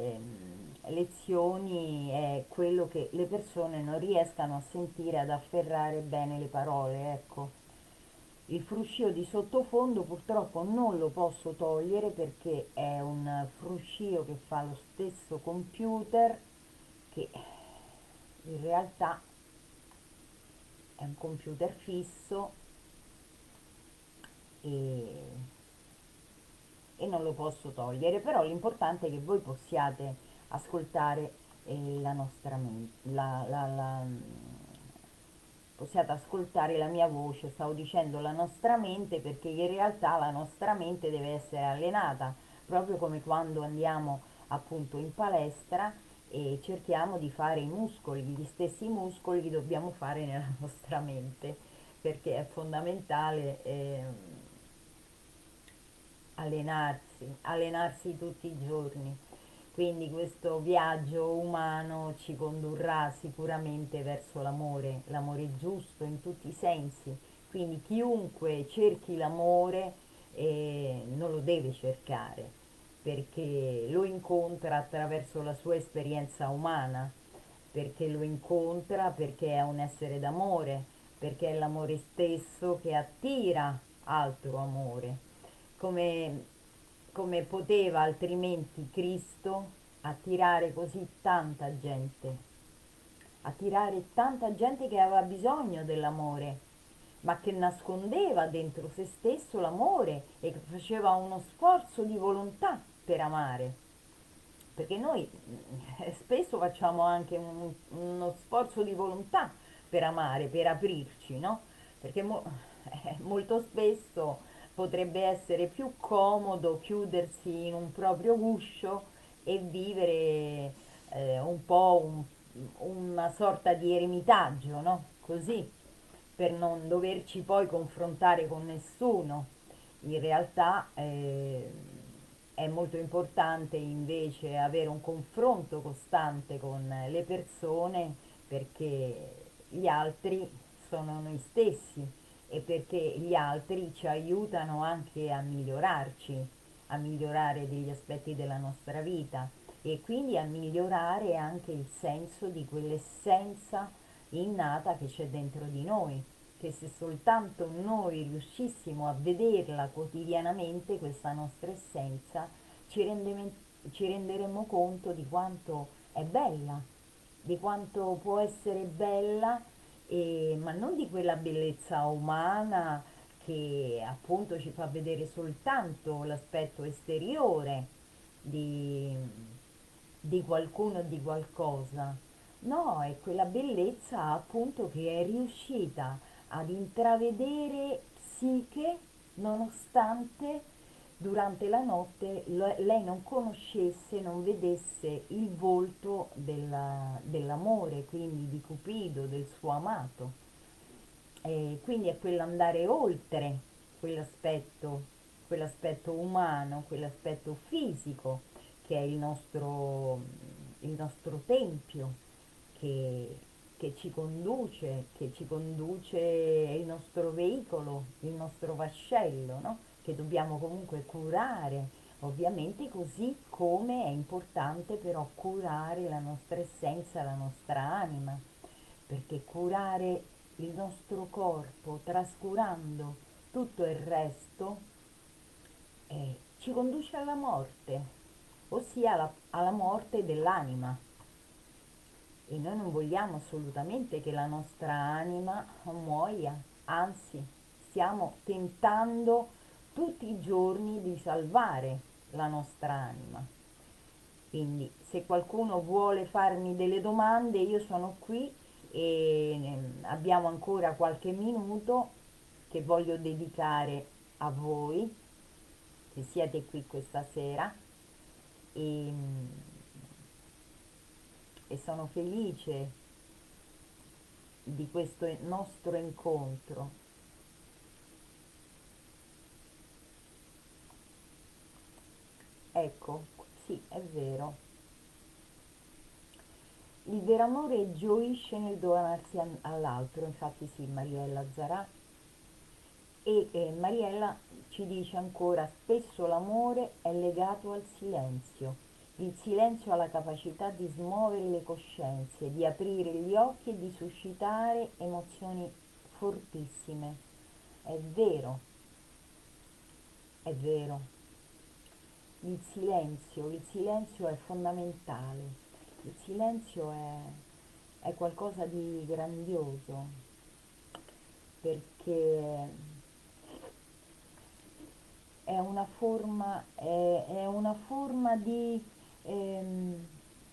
lezioni, è quello che le persone non riescano a sentire, ad afferrare bene le parole, ecco. Il fruscio di sottofondo purtroppo non lo posso togliere, perché è un fruscio che fa lo stesso computer, che in realtà è un computer fisso, e non lo posso togliere, però l'importante è che voi possiate ascoltare la nostra mente, possiate ascoltare la mia voce. Stavo dicendo la nostra mente perché in realtà la nostra mente deve essere allenata, proprio come quando andiamo appunto in palestra e cerchiamo di fare i muscoli, gli stessi muscoli li dobbiamo fare nella nostra mente, perché è fondamentale allenarsi tutti i giorni. Quindi questo viaggio umano ci condurrà sicuramente verso l'amore, l'amore giusto in tutti i sensi. Quindi chiunque cerchi l'amore non lo deve cercare, perché lo incontra attraverso la sua esperienza umana, perché lo incontra, perché è un essere d'amore, perché è l'amore stesso che attira altro amore. Come, come poteva altrimenti Cristo attirare tanta gente che aveva bisogno dell'amore, ma che nascondeva dentro se stesso l'amore e che faceva uno sforzo di volontà per amare? Perché noi spesso facciamo anche uno sforzo di volontà per amare, per aprirci, no? Perché molto spesso potrebbe essere più comodo chiudersi in un proprio guscio e vivere un po' una sorta di eremitaggio, no? Così, per non doverci poi confrontare con nessuno. In realtà è molto importante invece avere un confronto costante con le persone, perché gli altri sono noi stessi e perché gli altri ci aiutano anche a migliorare degli aspetti della nostra vita, e quindi a migliorare anche il senso di quell'essenza innata che c'è dentro di noi, che se soltanto noi riuscissimo a vederla quotidianamente, questa nostra essenza, ci renderemmo conto di quanto è bella, di quanto può essere bella, ma non di quella bellezza umana che appunto ci fa vedere soltanto l'aspetto esteriore di, di qualcuno o di qualcosa. No, è quella bellezza appunto che è riuscita ad intravedere Psiche, nonostante durante la notte lei non conoscesse, non vedesse il volto dell'amore, quindi di Cupido, del suo amato. E quindi è quell'andare oltre quell'aspetto, quell'aspetto umano, quell'aspetto fisico, che è il nostro tempio, che, che ci conduce, è il nostro veicolo, il nostro vascello, no? Che dobbiamo comunque curare, ovviamente, così come è importante però curare la nostra essenza, la nostra anima, perché curare il nostro corpo, trascurando tutto il resto, ci conduce alla morte, ossia alla morte dell'anima. E noi non vogliamo assolutamente che la nostra anima muoia, anzi, stiamo tentando tutti i giorni di salvare la nostra anima. Quindi se qualcuno vuole farmi delle domande, io sono qui e abbiamo ancora qualche minuto che voglio dedicare a voi che siete qui questa sera e, e sono felice di questo nostro incontro. Ecco, sì, è vero. Il vero amore gioisce nel donarsi all'altro, infatti sì, Mariella Zarà. E Mariella ci dice ancora, spesso l'amore è legato al silenzio. Il silenzio ha la capacità di smuovere le coscienze, di aprire gli occhi e di suscitare emozioni fortissime. È vero, è vero. Il silenzio è fondamentale. Il silenzio è qualcosa di grandioso perché è una forma ehm,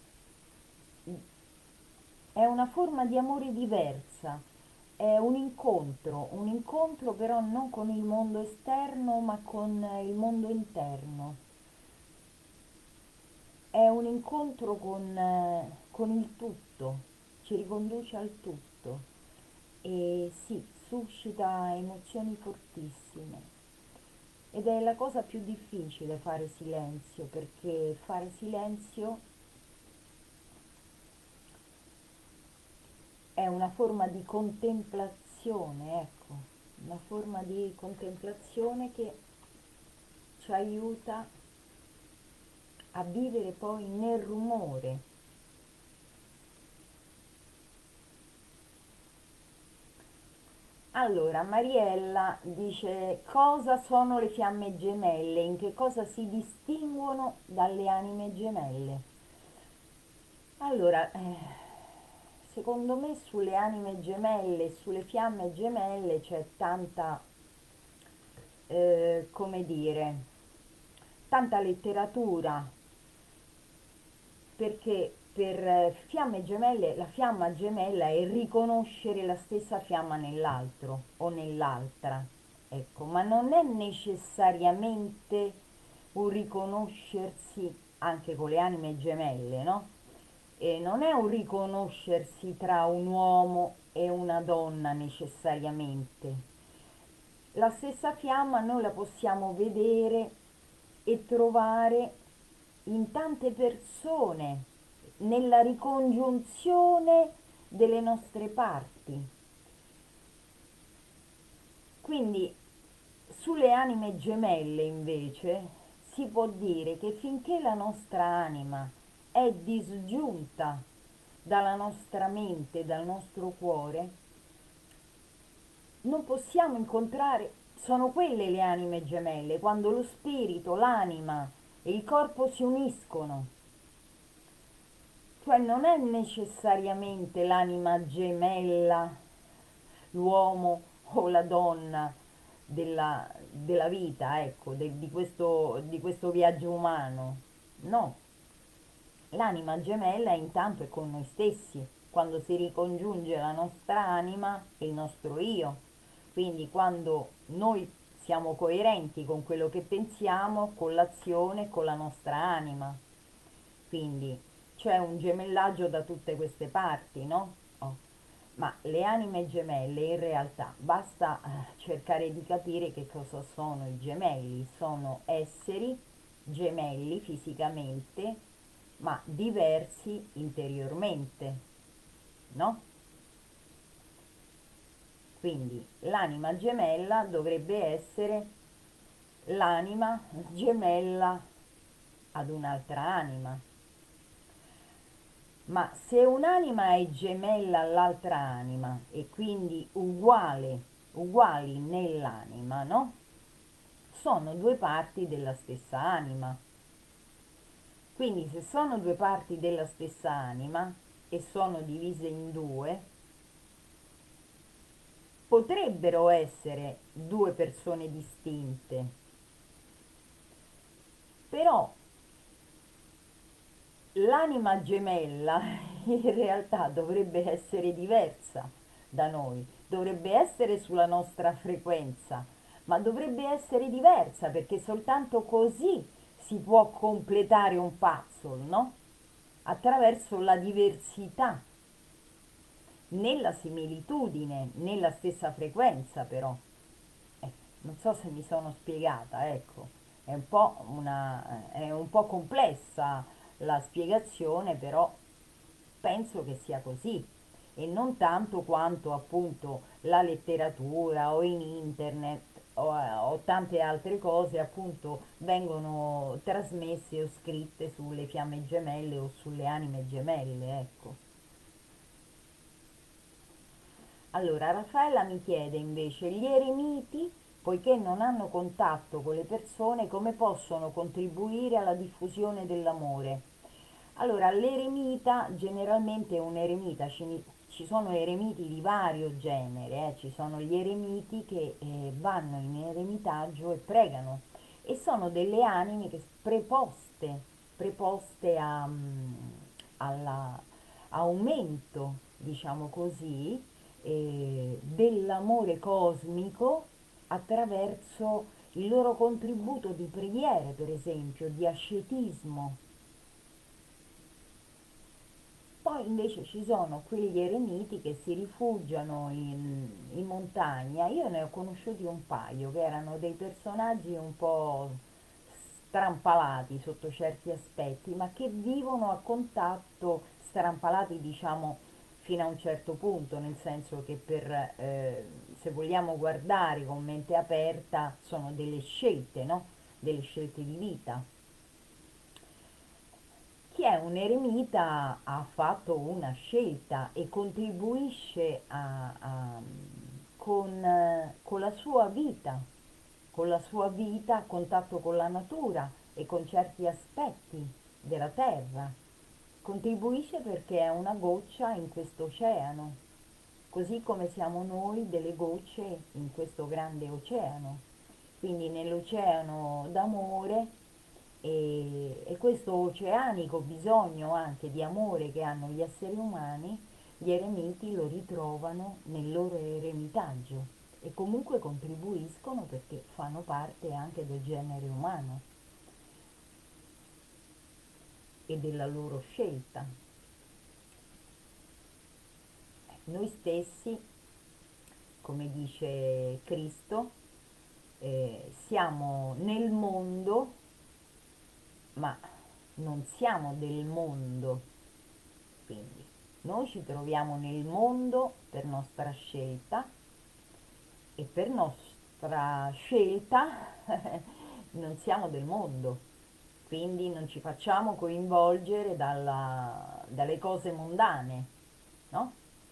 è una forma di amore diversa, è un incontro però non con il mondo esterno ma con il mondo interno, è un incontro con il tutto, ci riconduce al tutto e sì, suscita emozioni fortissime. Ed è la cosa più difficile fare silenzio, perché fare silenzio è una forma di contemplazione, ecco, una forma di contemplazione che ci aiuta a vivere poi nel rumore. Allora, Mariella dice cosa sono le fiamme gemelle, in che cosa si distinguono dalle anime gemelle. Allora, secondo me sulle anime gemelle, sulle fiamme gemelle c'è tanta, come dire, tanta letteratura, perché per fiamme gemelle la fiamma gemella è riconoscere la stessa fiamma nell'altro o nell'altra, ecco, ma non è necessariamente un riconoscersi anche con le anime gemelle, no? E non è un riconoscersi tra un uomo e una donna necessariamente. La stessa fiamma noi la possiamo vedere e trovare in tante persone, nella ricongiunzione delle nostre parti. Quindi sulle anime gemelle invece si può dire che finché la nostra anima è disgiunta dalla nostra mente, dal nostro cuore, non possiamo incontrare, sono quelle le anime gemelle, quando lo spirito, l'anima e il corpo si uniscono. Cioè non è necessariamente l'anima gemella, l'uomo o la donna della vita, ecco, di questo viaggio umano. No, l'anima gemella intanto è con noi stessi, quando si ricongiunge la nostra anima e il nostro io. Quindi quando noi siamo coerenti con quello che pensiamo, con l'azione, con la nostra anima. Quindi c'è un gemellaggio da tutte queste parti, no? Oh. Ma le anime gemelle in realtà basta cercare di capire che cosa sono i gemelli. Sono esseri gemelli fisicamente, ma diversi interiormente, no? Quindi l'anima gemella dovrebbe essere l'anima gemella ad un'altra anima. Ma se un'anima è gemella all'altra anima e quindi uguali nell'anima, no? Sono due parti della stessa anima. Quindi se sono due parti della stessa anima e sono divise in due, potrebbero essere due persone distinte, Però l'anima gemella in realtà dovrebbe essere diversa da noi, dovrebbe essere sulla nostra frequenza, ma dovrebbe essere diversa perché soltanto così si può completare un puzzle, no? Attraverso la diversità, nella similitudine, nella stessa frequenza però. Non so se mi sono spiegata, ecco, è un po' complessa la spiegazione, però penso che sia così e non tanto quanto appunto la letteratura o in internet o tante altre cose appunto vengono trasmesse o scritte sulle fiamme gemelle o sulle anime gemelle, ecco. Allora, Raffaella mi chiede invece, gli eremiti, poiché non hanno contatto con le persone, come possono contribuire alla diffusione dell'amore? Allora, l'eremita, generalmente un eremita, ci sono eremiti di vario genere, ci sono gli eremiti che vanno in eremitaggio e pregano e sono delle anime che preposte all'aumento, diciamo così, dell'amore cosmico attraverso il loro contributo di preghiere, per esempio, di ascetismo. Poi invece ci sono quegli eremiti che si rifugiano in montagna. Io ne ho conosciuti un paio che erano dei personaggi un po' strampalati sotto certi aspetti, ma che vivono a contatto, strampalati diciamo fino a un certo punto, nel senso che se vogliamo guardare con mente aperta sono delle scelte, no? Delle scelte di vita. Chi è un eremita ha fatto una scelta e contribuisce con la sua vita a contatto con la natura e con certi aspetti della terra. Contribuisce perché è una goccia in questo oceano, così come siamo noi delle gocce in questo grande oceano. Quindi nell'oceano d'amore e questo oceanico bisogno anche di amore che hanno gli esseri umani, gli eremiti lo ritrovano nel loro eremitaggio e comunque contribuiscono perché fanno parte anche del genere umano e della loro scelta. Noi stessi, come dice Cristo, siamo nel mondo, ma non siamo del mondo, quindi noi ci troviamo nel mondo per nostra scelta e per nostra scelta non siamo del mondo, quindi non ci facciamo coinvolgere dalle cose mondane, no?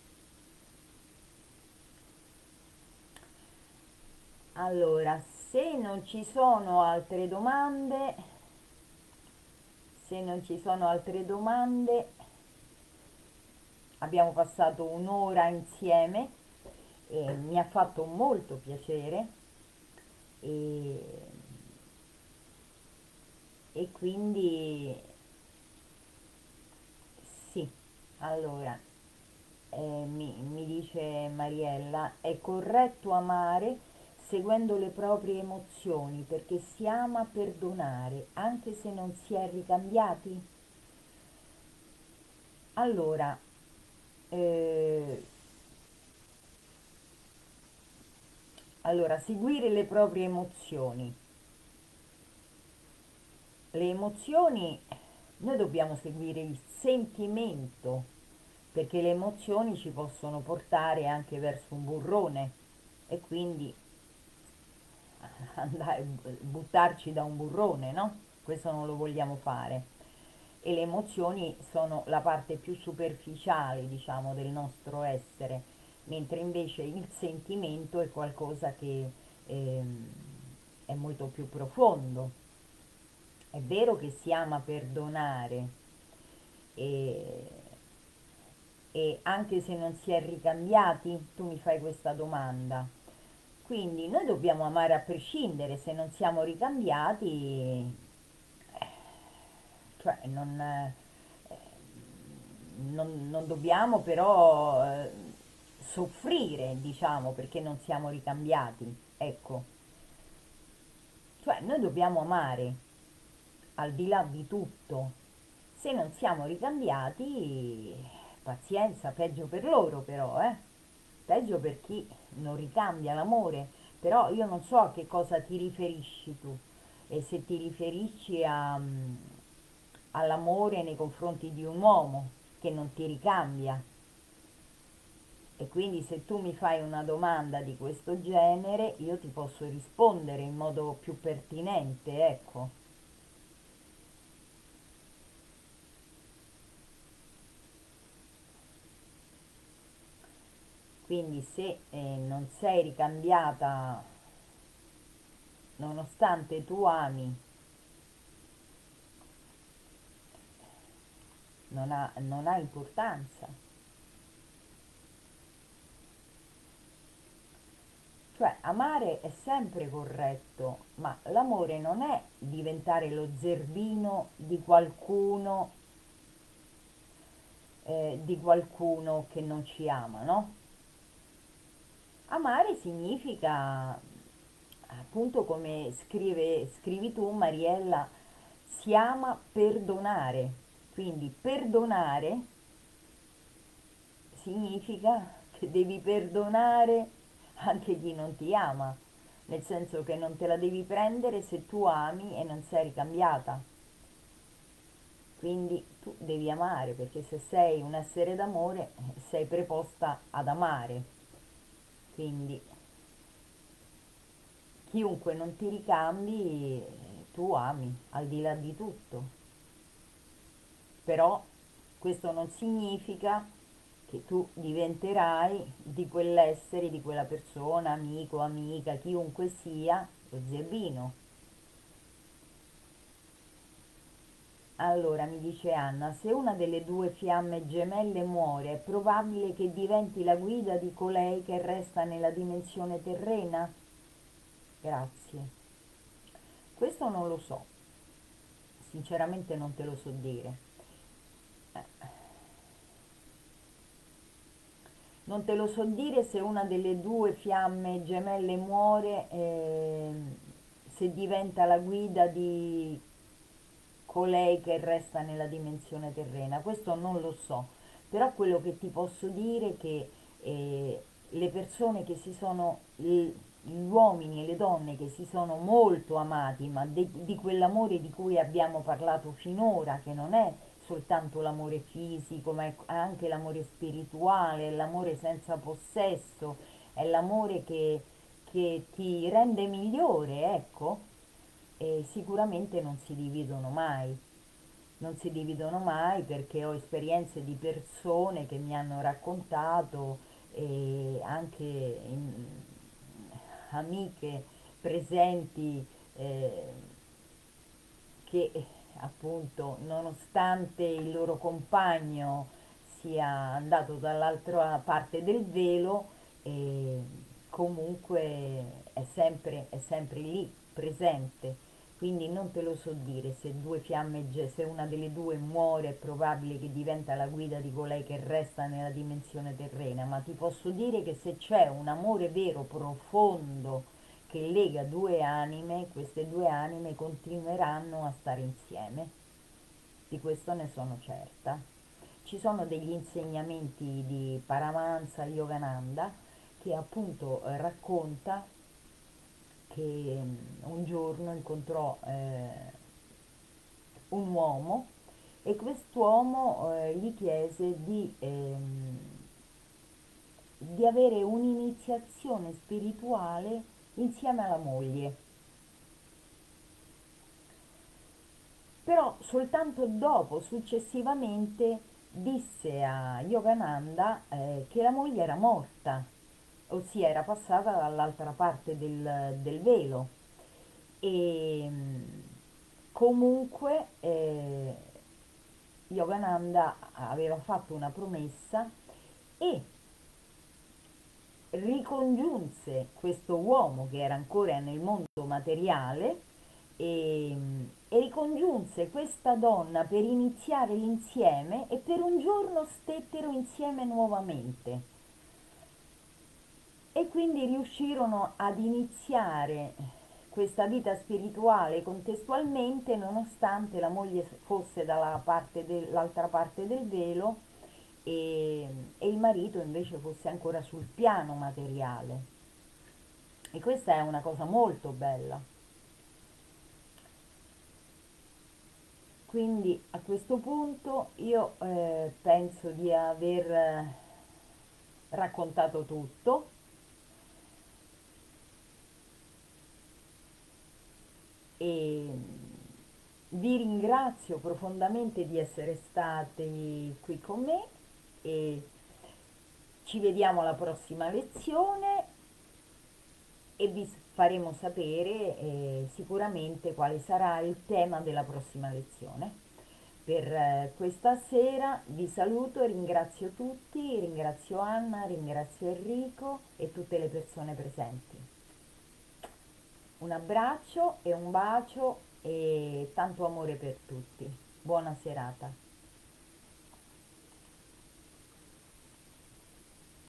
Allora, se non ci sono altre domande, abbiamo passato un'ora insieme e mi ha fatto molto piacere e, e quindi sì, allora mi dice Mariella, è corretto amare seguendo le proprie emozioni perché si ama perdonare anche se non si è ricambiati? Allora, eh, seguire le proprie emozioni. Le emozioni, noi dobbiamo seguire il sentimento, perché le emozioni ci possono portare anche verso un burrone e quindi andare, buttarci da un burrone, no? Questo non lo vogliamo fare. E le emozioni sono la parte più superficiale, diciamo, del nostro essere, mentre invece il sentimento è qualcosa che ehm, è molto più profondo. È vero che si ama perdonare e, e anche se non si è ricambiati, tu mi fai questa domanda. Quindi noi dobbiamo amare a prescindere, se non siamo ricambiati cioè non dobbiamo però soffrire, diciamo, perché non siamo ricambiati, ecco, cioè noi dobbiamo amare al di là di tutto. Se non siamo ricambiati, pazienza, peggio per loro però, peggio per chi non ricambia l'amore. Però io non so a che cosa ti riferisci tu e se ti riferisci all'amore nei confronti di un uomo che non ti ricambia. E quindi se tu mi fai una domanda di questo genere, io ti posso rispondere in modo più pertinente, ecco. Quindi se non sei ricambiata nonostante tu ami, non ha importanza. Cioè, amare è sempre corretto, ma l'amore non è diventare lo zerbino di qualcuno che non ci ama, no? Amare significa, appunto come scrivi tu, Mariella, si ama perdonare. Quindi perdonare significa che devi perdonare anche chi non ti ama, nel senso che non te la devi prendere se tu ami e non sei ricambiata. Quindi tu devi amare, perché se sei un essere d'amore sei preposta ad amare. Quindi chiunque non ti ricambi, tu ami, al di là di tutto. Però questo non significa che tu diventerai di quell'essere, di quella persona, amico, amica, chiunque sia, lo zerbino. Allora mi dice Anna, se una delle due fiamme gemelle muore, è probabile che diventi la guida di colei che resta nella dimensione terrena? Grazie. Questo non lo so, sinceramente non te lo so dire. Non te lo so dire se una delle due fiamme gemelle muore, se diventa la guida di colei che resta nella dimensione terrena. Questo non lo so, però quello che ti posso dire è che le persone che si sono, gli uomini e le donne che si sono molto amati, ma di quell'amore di cui abbiamo parlato finora, che non è soltanto l'amore fisico, ma è anche l'amore spirituale, l'amore senza possesso, è l'amore che ti rende migliore, ecco, e sicuramente non si dividono mai. Non si dividono mai perché ho esperienze di persone che mi hanno raccontato e anche amiche presenti eh, che appunto nonostante il loro compagno sia andato dall'altra parte del velo, eh, comunque è sempre lì, presente. Quindi non te lo so dire se due fiamme, se una delle due muore è probabile che diventa la guida di colei che resta nella dimensione terrena, ma ti posso dire che se c'è un amore vero, profondo, che lega due anime, queste due anime continueranno a stare insieme. Di questo ne sono certa. Ci sono degli insegnamenti di Paramahansa Yogananda che appunto racconta che un giorno incontrò un uomo e quest'uomo gli chiese di avere un'iniziazione spirituale insieme alla moglie. Però soltanto dopo, successivamente, disse a Yogananda che la moglie era morta, ossia era passata dall'altra parte del velo. E comunque Yogananda aveva fatto una promessa e ricongiunse questo uomo che era ancora nel mondo materiale e, e ricongiunse questa donna per iniziare l'insieme e per un giorno stettero insieme nuovamente e quindi riuscirono ad iniziare questa vita spirituale contestualmente nonostante la moglie fosse dall'altra parte del velo e il marito invece fosse ancora sul piano materiale. E questa è una cosa molto bella. Quindi a questo punto io penso di aver raccontato tutto e vi ringrazio profondamente di essere stati qui con me e ci vediamo alla prossima lezione e vi faremo sapere sicuramente quale sarà il tema della prossima lezione. Per questa sera vi saluto e ringrazio tutti, ringrazio Anna, ringrazio Enrico e tutte le persone presenti. Un abbraccio e un bacio e tanto amore per tutti. Buona serata.